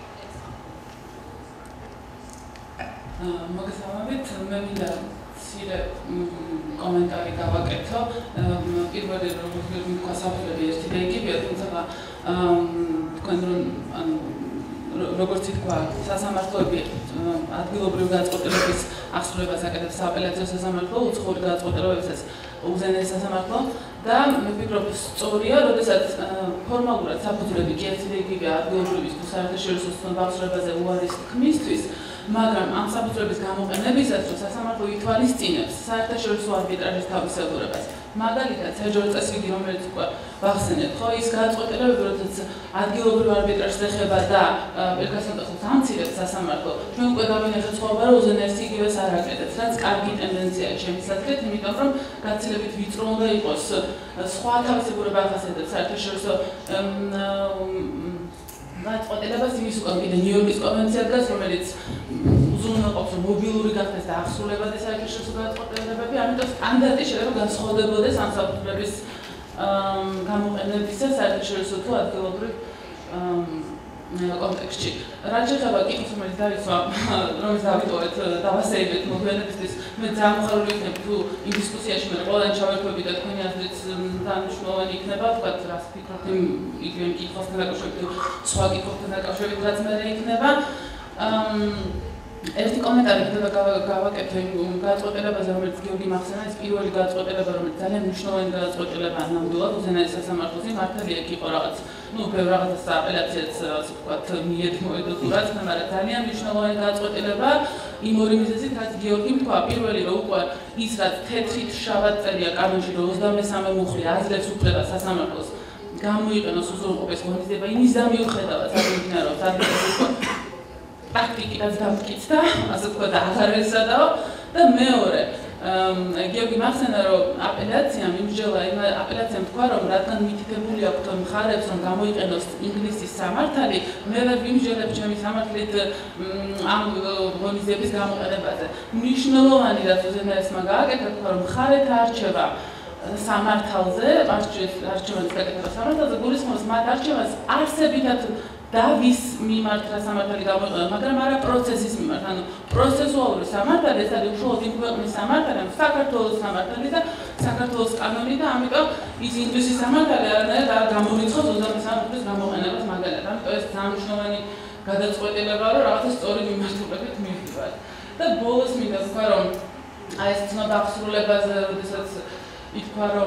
[SPEAKER 6] მოგესალმებით, მე მინდა მცირე კომენტარი გავაკეთო. პირველი როგორც თქვა საფრთხები ერთი და იგივეა, თუმცა თქვენ ანუ როგორც თქვა, სასამართლოები ადგილობრივ გადაწყვეტილების აღსრულებას აკეთებს სააპელაციო სასამართლო, უცხოური გადაწყვეტილებებსაც უზენაეს სასამართლო და მე ვფიქრობ, სწორია, როდესაც ფორმალურად საფუძვლები კი ერთი და იგივეა ადგილობრივის თუ საერთაშორისო ცნობა აღსრულებაზე უარის თქმისთვის, მაგრამ ამ საფუძვლების გამოყენებისას, რომ სასამართლო ითვალისწინებს საერთაშორისო არბიტრაჟის თავისებურებას, მაგალითად, საჯარო წესრიგი, რომელიც უკვე ვახსენეთ, ხო, ის გადაწყვეტილებები, როდესაც ადგილობრივ არბიტრაჟს ეხება და პირგასაწყვეტს ამცირებს სასამართლო, ჩვენ უკვე გავინახეთ ცხოვრება, რომ უზენაესი იგივეს არ აკეთებს, რაც კარგი ტენდენციაა ჩემს აზრით, იმიტომ რომ გაცილებით ვიწრო უნდა იყოს სხვა თავისებურება ახასიათებს საერთაშორისო გადაწყვეტილებას იმის უკან კიდე ნიუ-იორკის კონვენცია დგას, რომელიც უზრუნველყოფს, რომ მობილური გახდეს და აღსრულებადეს საერთაშორისო გადაწყვეტილებები, ამიტომ სტანდარტი შეიძლება განსხვავდებოდეს ამ საფუძვლების გამოყენებისა საერთაშორისო თუ ადგილობრივ კონტექსტში. რაც შეეხება კითხვის, რომელიც დაისვა, რომელიც დავიტოვეთ, დავასეირეთ მოგვიანებისთვის, მე ძალიან მოხარული ვიქნები თუ იმ დისკუსიაში მე ყველანი ჩავერთვები და თქვენი აზრით მნიშვნელოვანი იქნება, ვთქვათ, რას ფიქრობთ იმ იგივე კითხვასთან დაკავშირებით თუ სხვა კითხვასთან დაკავშირებით, რაც მე იქნება. ერთი კომენტარი ხდება გავაკეთე იმ გადაწყვეტილებაზე, რომელიც გიორგი მახსენა, ეს პირველი გადაწყვეტილება, რომელიც ძალიან მნიშვნელოვანი გადაწყვეტილებაა ნამდვილად უზენაეს სასამართლოზე, მართალია იქ იყო რაღაც, ну, ბევრ რაღაცას აპელაციაც, ასე ვთქვათ, მიეთ მოედო თუ რაც, მაგრამ ძალიან მნიშვნელოვანი გადაწყვეტილება,
[SPEAKER 7] იმ ორი მიზეზით, რაც გიორგიმ თქვა, პირველი რომ უკვე ის რაც თეთრით შავად წერია კანონში, რომ ოცდამესამე მუხლი აძლევს უფლებას სასამართლოს გამოიყენოს უზრუნველყოფის ღონისძიება, იმის და მიუხედავად აღინიშნავს ადმინისტრაცია პრაქტიკიდან დამტკიცდა, ასე თქვა და აღარ ესადაო და მეორე გიორგი მახსენა რომ აპელაციამ იმსჯელა იმ აპელაციამ თქვა რომ რადგან მითითებული აქვთ მხარებს რომ გამოიყენოს ინგლისის სამართალი მე ვერ ვიმსჯელებ ჩემი სამართლით ამ ღონისძიების გამოყენებაზე მნიშვნელოვანი რაც უზენაესმა გააკეთა თქვა რომ მხარეთა არჩევა სამართალზე არჩევანის გაკეთება სამართალზე გულისხმობს მათ არჩევას არსებითად და ვის მიმართ რა სამართალი გამოიყენება, მაგრამ არა პროცესის მიმართ. ანუ პროცესუალური სამართალი ეს არის უშუალოდ იმ ქვეყნის სამართალი, ანუ საქართველოს სამართალი და საქართველოს კანონი და ამიტომ ის ინგლისის სამართალი არანაირად არ გამორიცხავს ოცდამესამე მუხლის გამოყენებას მაგალითად. ამიტომ ეს ძალიან გადაწყვეტილებაა, რომ რაღაცა სწორი მიმართულებით მივდივართ. და ბოლოს მინდა ვთქვა, რომ აი ეს ცნობა აღსრულებაზე, როდესაც ითქვა, რომ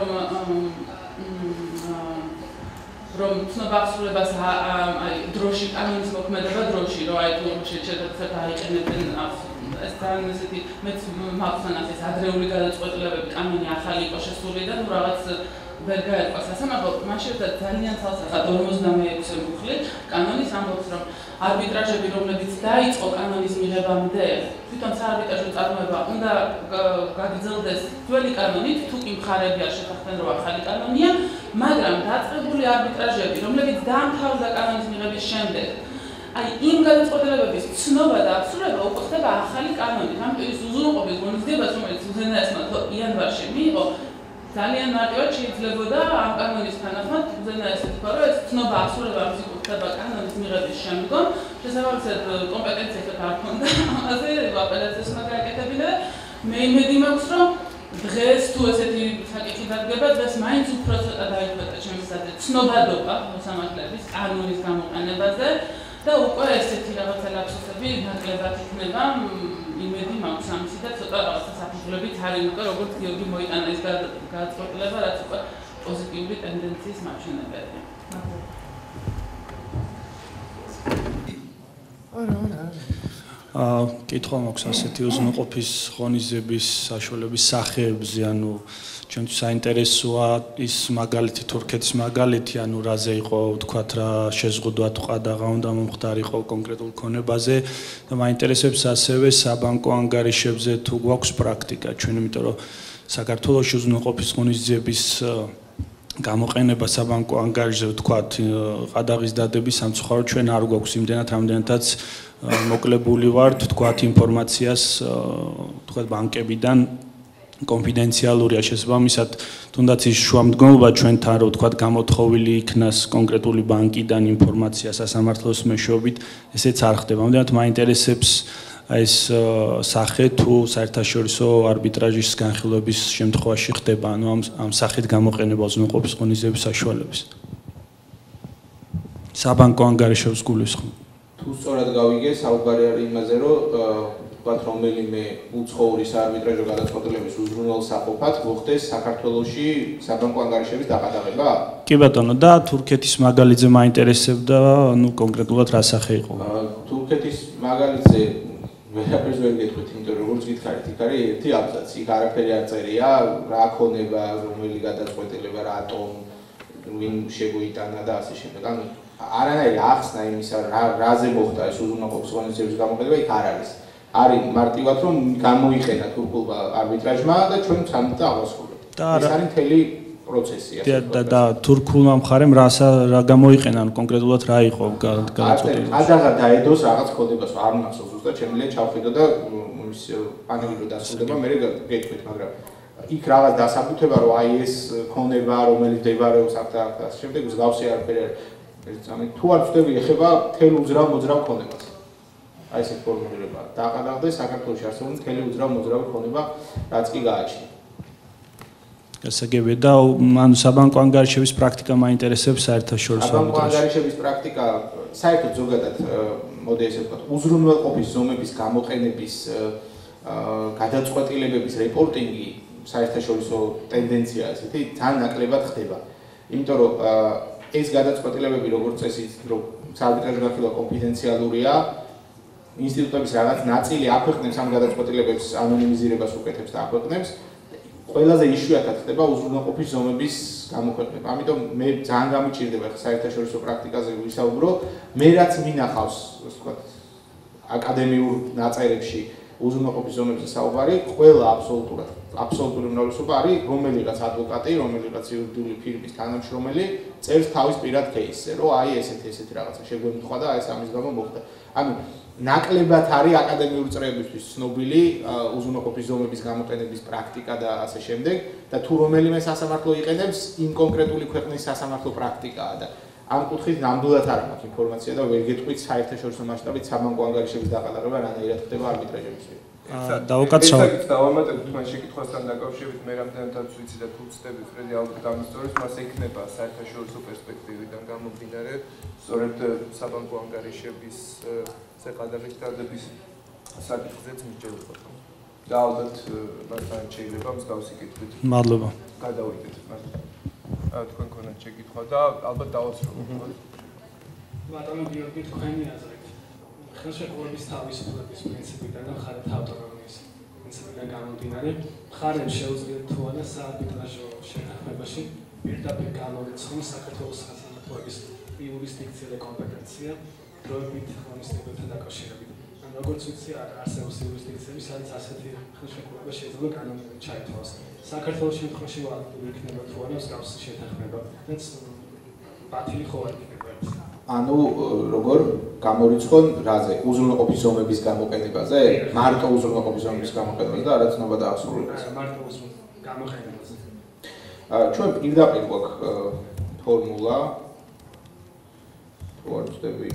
[SPEAKER 7] რომ ცნობა აღსრულებას აი დროში კანონის მოქმედება დროში რომ აი თუ შეჩერდათ აიყენებენ ეს ძალიან ესეთი მეც მახსოვს ეს ადრეული გადაწყვეტილებები კანონი ახალი იყო შესული და ნუ რაღაც ვერ გაერკვა სასამართლო მაშინ ძალიან ცალსახად ორმოცდამეექვსე მუხლი კანონის ამბობს რომ არბიტრაჟები რომლებიც დაიწყო კანონის მიღებამდე თვითონ საარბიტრაჟო წარმოება უნდა გაგრძელდეს ძველი კანონით თუ კი მხარები არ შეთანხმდნენ რომ ახალი კანონია მაგრამ დაწყებული არბიტრაჟები რომლებიც დაამთავრდა კანონის მიღების შემდეგ აი იმ გადაწყვეტილებების ცნობა და აღსრულება უკვე ხდება ახალი კანონით ამიტომ ის უზრუნველყოფის ღონისძიებას რომელიც უზენაესმა იანვარში მიიღო ძალიან მარტივად შეიძლებოდა ამ კანონის თანახმად უზენაესად თქვა რომ ეს ცნობა აღსრულება ამის უკვე ხდება კანონის მიღების შემდგომ შესაბამისად კომპეტენცია არ ქონდა ამაზე აპელაციას უნდა გააკეთებინა მე იმედი მაქვს რომ დღეს თუ ესეთი საკითხი დადგება დღეს მაინც უფრო ცოტა დაიხვეწა ჩემს აზრით ცნობადობა მოსამართლეების კანონის გამოყენებაზე და უკვე ესეთი რაღაცა ლაფსუსები ნაკლებად იქნება იმედი მაქვს ამისი და ცოტა რაღაცა საფუძვლებით არის უკვე როგორც გიორგი მოიტანა ეს გადაწყვეტილება რაც უკვე პოზიტიური ტენდენციის მაჩვენებელია.
[SPEAKER 5] აა კითხვა მაქვს ასეთი უზრუნველყოფის ღონისძიების საშუალების სახეებზე, ანუ ჩვენთვის საინტერესოა ის მაგალითი თურქეთის მაგალითი, ანუ რაზე იყო ვთქვათ რა შეზღუდვა თუ ყადაღა უნდა მომხდარიყო კონკრეტულ ქონებაზე და მაინტერესებს ასევე საბანკო ანგარიშებზე თუ გვაქვს პრაქტიკა ჩვენ, იმიტომ რომ საქართველოს უზრუნველყოფის ღონისძიების გამოყენება საბანკო ანგარიშზე ვთქვათ ყადაღის დადების სამწუხაროდ ჩვენ არ გვაქვს იმდენად რამდენადაც მოკლებული ვართ ვთქვათ ინფორმაციას ვთქვათ ბანკებიდან კონფიდენციალურია შესაბამისად თუნდაც ის შუამდგომლობა ჩვენთან რომ ვთქვათ გამოთხოვილი იქნას კონკრეტული ბანკიდან ინფორმაცია სასამართლოს მეშვეობით ესეც არ ხდება. ამდენად მაინტერესებს ეს სახე თუ საერთაშორისო არბიტრაჟის განხილვების შემთხვევაში ხდება, ანუ ამ ამ სახით გამოყენება უზრუნველყოფის ღონისძიების საშუალების. საბანკო ანგარიშებს გულისხმობ.
[SPEAKER 3] თუ სწორად გავიგე, საუბარი არის იმაზე, რომ ვთქვათ, რომელიმე უცხოურის არბიტრაჟო გადაწყვეტილების უზრუნველსაყოფად მოხდეს საქართველოში საბანკო ანგარიშების დაყადაღება?
[SPEAKER 5] კი ბატონო, და თურქეთის მაგალითზე მაინტერესებდა, ну კონკრეტულად რა სახე იყო?
[SPEAKER 3] თურქეთის მაგალითზე ვერაფერს ვერ გეტყვით, იმიტომ რომ როგორც გითხარით, იქ არის ერთი აბზაცი, იქ არაფერი არ წერია, რა ქონება, რომელი გადაწყვეტილება, რატომ, ვინ შეგვიტანა და ასე შემდეგ. ანუ არანაირი ახსნა იმისა, რაზე მოხდა ეს უზრუნველყოფის ღონისძიების გამოყენება, იქ არ არის. არის მარტივად რომ გამოიყენა თურქულმა არბიტრაჟმა და ჩვენ ცანით აღვასრულებთ. ეს არის მთელი პროცესი.
[SPEAKER 5] და და თურქულმა მხარემ რა რა გამოიყენა, ანუ კონკრეტულად რა იყო გადაწყვეტილება?
[SPEAKER 3] ყადაღა დაედოს რაღაც ქონებას, არ მახსოვს ზუსტად, შემიძლია ჩავხედო და ის პანელი რო დასრულდება, მე გეტყვით, მაგრამ იქ რაღაც დასაბუთება რომ აი ეს ქონება, რომელიც მდებარეობს აქ და აქ და შემდეგ მსგავსი არაფერი არის. ანუ თუ არ ვწდები ეხება თელ უძრავ მოძრავ ქონებას. აი ესეთ ფორმულირება დაყადაღდა საქართველოში არსებული მთელი უძრავ მოძრავი ქონება რაც კი გააჩნია.
[SPEAKER 5] გასაგებია და ანუ საბანკო ანგარიშების პრაქტიკა მაინტერესებს საერთაშორისო
[SPEAKER 3] საბანკო ანგარიშების პრაქტიკა საერთოდ ზოგადად მოდი ესე ვთქვათ უზრუნველყოფის ზომების გამოყენების გადაწყვეტილებების რეპორტინგი საერთაშორისო ტენდენციაა ესეთი ძალიან ნაკლებად ხდება. იმიტომ რომ ეს გადაწყვეტილებები როგორც წესი რომ საარბიტრაჟო განხილვა კონფიდენციალურია ინსტიტუტების რაღაც ნაწილი აქვეყნებს ამ გადაწყვეტილებებს ანონიმიზირებას უკეთებს და აქვეყნებს. ყველაზე იშვიათად ხდება უზრუნველყოფის ზომების გამოქვეყნება. ამიტომ მე ძალიან გამიჭირდება ხა საერთაშორისო პრაქტიკაზე ვისაუბრო, მე რაც მინახავს, ასე ვთქვათ, აკადემიურ ნაწერებში უზრუნველყოფის ზომებზე საუბარი, ყველა აბსოლუტურად, აბსოლუტური უმრავლესობა არის რომელიღაც ადვოკატი, რომელიღაც იურიდიული ფირმის თანამშრომელი წერს თავის პირად кейსზე, რომ აი ესეთი ესეთი რაღაცა შეგვემთხვა და აი ეს ამის გამო მოხდა. ანუ ნაკლებად არის აკადემიური წრეებისთვის ცნობილი უზრუნველყოფის ზომების გამოყენების პრაქტიკა და ასე შემდეგ და თუ რომელიმე სასამართლო იყენებს იმ კონკრეტული ქვეყნის სასამართლო პრაქტიკაა და ამ კუთხით ნამდვილად არ მაქვს ინფორმაცია და ვერ გეტყვით საერთაშორისო მასშტაბით საბანკო ანგარიშების დაყალაღება რანაირად ხდება არბიტრაჟების მიერ.
[SPEAKER 2] დავუკაცრავ. დავამატებთ თქვენ შეკითხვასთან დაკავშირებით მე რამდენადაც ვიცი და თუ ვცდები ფრედი ალბათ გამოსწორებს, მას ექნება საერთაშორისო პერსპექტივიდან გამომდინარე სწორედ საბანკო ანგარიშების ზეყადაღის დადების საკითხზეც მსჯელობა. და ალბათ მასთან შეიძლება მსგავსი კითხვით.
[SPEAKER 8] მადლობა.
[SPEAKER 2] გადავიდეთ მართლა. თქვენ ქონათ შეკითხვა და ალბათ დავასრულოთ.
[SPEAKER 4] ბატონო გიორგი, თქვენი აზრით ხელშეკრულების თავისუფლების პრინციპიდან და მხარეთა ავტონომიის პრინციპიდან გამომდინარე, მხარემ შეუძლიათ თუ არა საარბიტრაჟო შეთანხმებაში პირდაპირ გამორიცხონ საქართველოს სასამართლოების იურისდიქცია და კომპეტენცია დროებით ღონისძიებებთან დაკავშირებით. ან როგორც ვიცი, არსებობს იურისდიქციები, სადაც ასეთი ხელშეკრულება შეიძლება კანონით ჩაითვალოს. საქართველოს შემთხვევაში ვალიდური იქნება თუ არა მსგავსი შეთანხმება. რაც ბათილი ხო არ იქნება.
[SPEAKER 3] ანუ როგორ გამორიცხონ რაზე? უზრუნველყოფის ზომების გამოყენებაზე? მარტო უზრუნველყოფის ზომების გამოყენებაზე და არა ცნობა და აღსრულებას.
[SPEAKER 4] მარტო უზრუნველყოფის გამოყენებაზე.
[SPEAKER 3] ჩვენ პირდაპირ გვაქვს ფორმულა თუ არ ვცდები.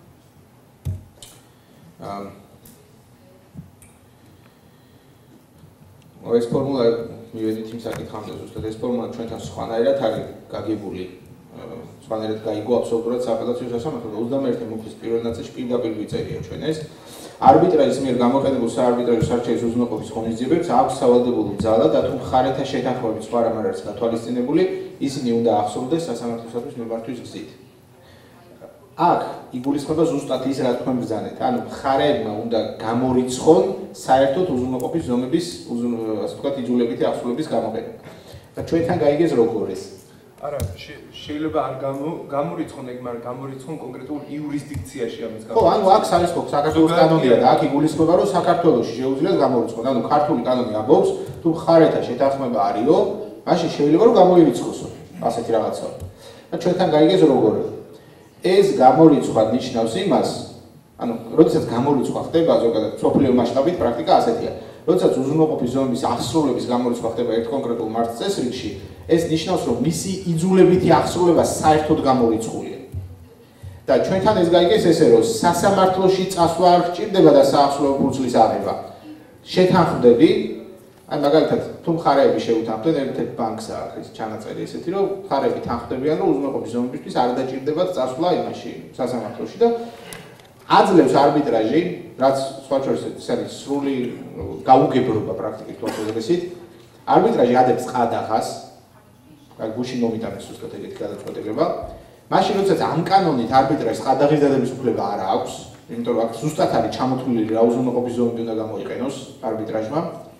[SPEAKER 3] აა ეს ფორმულა მივედით იმ საკითხამდე ზუსტად ეს ფორმულა ჩვენთან სხვანაირად არის გაგებული. სხვანაირად გაიგო აბსოლუტურად სააპელაციო სასამართლომ და ოცდამეერთე მუხლის პირველ ნაწილში პირდაპირ ვიწერია ჩვენ ეს. არბიტრაჟის მიერ გამოყენებულ საარბიტრაჟო სარჩელის უზრუნველყოფის ღონისძიებებს აქვს სავალდებულო ძალა და თუ მხარეთა შეთანხმებით სხვა რამ არ არის გათვალისწინებული, ისინი უნდა ახსოვდეს სასამართლოსათვის მიმართვის გზით. აქ იგულისხმება ზუსტად ის, რაც თქვენ ბრძანეთ. ანუ მხარეებმა უნდა გამორიცხონ საერთოდ უზრუნველყოფის ზომების, ასე ვთქვათ, იძულებითი აღსრულების გამოყენება. და ჩვენთან გაიგეს როგორ ეს.
[SPEAKER 2] არა, შეიძლება არ გამორიცხონ ეგ, მაგრამ გამორიცხონ კონკრეტულ იურისდიქციაში ამის გამო.
[SPEAKER 3] ხო, ანუ აქ არის ხო საქართველოს კანონია და აქ იგულისხმება, რომ საქართველოში შეუძლიათ გამორიცხონ. ანუ ქართული კანონი ამბობს, თუ მხარეთა შეთანხმება არისო, მაშინ შეიძლება რომ გამოირიცხოსო. ასეთი რაღაცა. და ჩვენთან გაიგეს როგორ. ეს გამორიცხვა ნიშნავს იმას, ანუ როდესაც გამორიცხვა ხდება ზოგადად სოფლიო მასშტაბით პრაქტიკა ასეთია. როდესაც უზრუნველყოფის ზომების აღსრულების გამორიცხვა ხდება ერთ კონკრეტულ მართლწესრიგში, ეს ნიშნავს, რომ მისი იძულებითი აღსრულება საერთოდ გამორიცხულია. და ჩვენთან ეს გაიგეს ესე, რომ სასამართლოში წასვლა არ გჭირდება და საახსრულო ფურცლის აღება. შეთანხმდები, აი მაგალითად, თუ მხარეები შეუთანხმდნენ, ერთ-ერთ ბანკს აქვს ეს ჩანაწერი ესეთი, რომ მხარეები თანხმდებიან, რომ უზრუნველყოფის ზომებისთვის არ დაჭირდებათ წასვლა იმაში სასამართლოში და აძლევს არბიტრაჟი, რაც სხვა შორის ეს არის სრული გაუგებრობა პრაქტიკით თვალსაზრისით. არბიტრაჟი ადებს ყადაღას, აი გუშინ მომიტანეს ზუსტად ეგეთი გადაწყვეტილება. მაშინ როდესაც ამ კანონით არბიტრაჟს ყადაღის დადების უფლება არ აქვს, იმიტომ რომ აქ ზუსტად არის ჩამოთვლილი რა უზრუნველყოფის ზომები უნდა გამოიყენოს არბიტრაჟმა.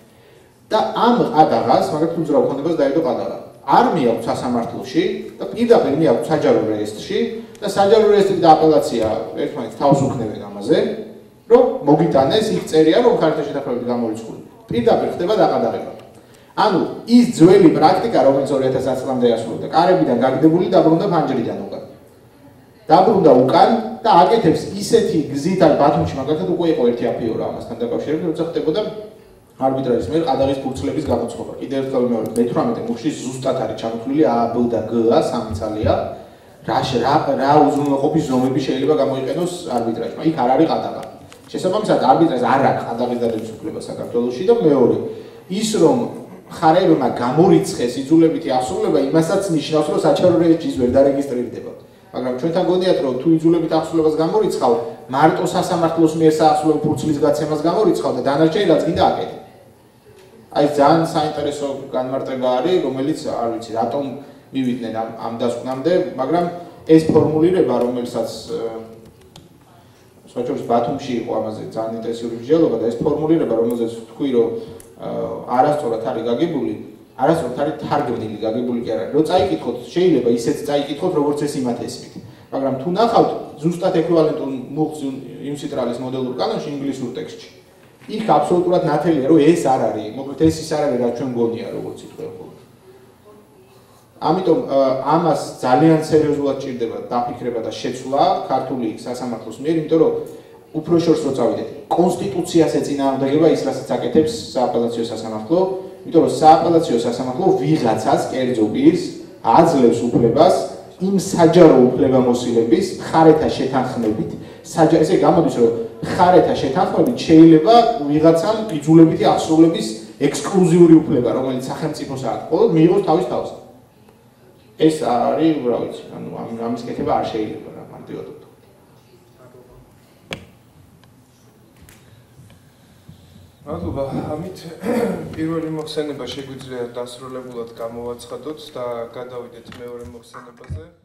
[SPEAKER 3] და ამ ყადაღას, მაგალითად უძრავ ქონებას დაედო ყადაღა. არ მიაქვს სასამართლოში და პირდაპირ მიაქვს საჯარო რეესტრში და საჯარო რეესტრი და აპელაცია ერთმანეთს თავს უქნებენ ამაზე, რომ მოგიტანეს იქ წერია, რომ მხარეთა შეთანხმებით გამორიცხული. პირდაპირ ხდება დაყადაღება. ანუ ის ძველი პრაქტიკა, რომელიც ორი ათას ათი წლამდე ასრულდა, კარებიდან გაგდებული დაბრუნდა ფანჯრიდან უკან. დაბრუნდა უკან და აკეთებს ისეთი გზით, აი ბათუმში მაგალითად უკვე იყო ერთი აფიორა ამასთან დაკავშირებით, როცა ხდებოდა არბიტრაჟის მიერ ყადაღის ფურცლების გამოცხობა. კიდევ ერთხელ მეორე მეთვრამეტე მუხლში ზუსტად არის ჩამოთვლილი A, B და G სამი ცალია. რა რა უზრუნველყოფის ზომები შეიძლება გამოიყენოს არბიტრაჟმა. იქ არ არის ყადაღა. შესაბამისად არბიტრაჟს არ აქვს ყადაღის დადების უფლება საქართველოში და მეორე ის რომ მხარეებმა გამორიცხეს იძულებითი აღსრულება, იმასაც ნიშნავს, რომ საჯარო რეესტრში ვერ დარეგისტრირდება. მაგრამ ჩვენთან გონიათ, რომ თუ იძულებით აღსრულებას გამორიცხავ, მარტო სასამართლოს მიერ საახსრულო ფურცლის გაცემას გამორიცხავ და დანარჩენი რაც გინდა აკეთე. აი ძალიან საინტერესო განმარტება არის, რომელიც არ ვიცი, რატომ მივიდნენ ამ ამ დასკვნამდე, მაგრამ ეს ფორმულირება, რომელსაც სხვაჯერს ბათუმში იყო ამაზე ძალიან ინტენსიური მსჯელობა და ეს ფორმულირება, რომელზეც თქვი, რომ არასწორად არის გაგებული, არასწორად არის თარგმნილი, გაგებული კი არა. რო წაიკითხოთ, შეიძლება ისეც წაიკითხოთ, როგორც ეს იმათ ესმით. მაგრამ თუ ნახავთ ზუსტად ეკვივალენტურ მუხლს იმსიტრალის მოდელურ კანონში ინგლისურ ტექსტში, იქ აბსოლუტურად ნათელია, რომ ეს არ არის, მოკლედ ეს ის არ არის, რაც ჩვენ გონია, როგორც იტყვება. ამიტომ ამას ძალიან სერიოზულად ჭირდება დაფიქრება და შეცვლა ქართული სასამართლოს მიერ, იმიტომ რომ უფრო შორს რო წავიდეთ, კონსტიტუციას ეწინააღმდეგება ის, რასაც აკეთებს სააპელაციო სასამართლო, იმიტომ რომ სააპელაციო სასამართლო ვიღაცას კერძო პირს აძლევს უფლებას იმ საჯარო უფლებამოსილების მხარეთა შეთანხმებით, საჯარო ესე გამოდის, რომ მხარეთა შეთანხმებით შეიძლება ვიღაცამ იძულებითი აღსრულების ექსკლუზიური უფლება, რომელიც სახელმწიფოს აქვს, მხოლოდ მიიღოს თავის თავს. ეს არის, რა ვიცი, ანუ ამის კეთება არ შეიძლება რა მარტივად ვთქვა.
[SPEAKER 2] მადლობა. ამით პირველი მოხსენება შეგვიძლია დასრულებულად გამოვაცხადოთ და გადავიდეთ მეორე მოხსენებაზე.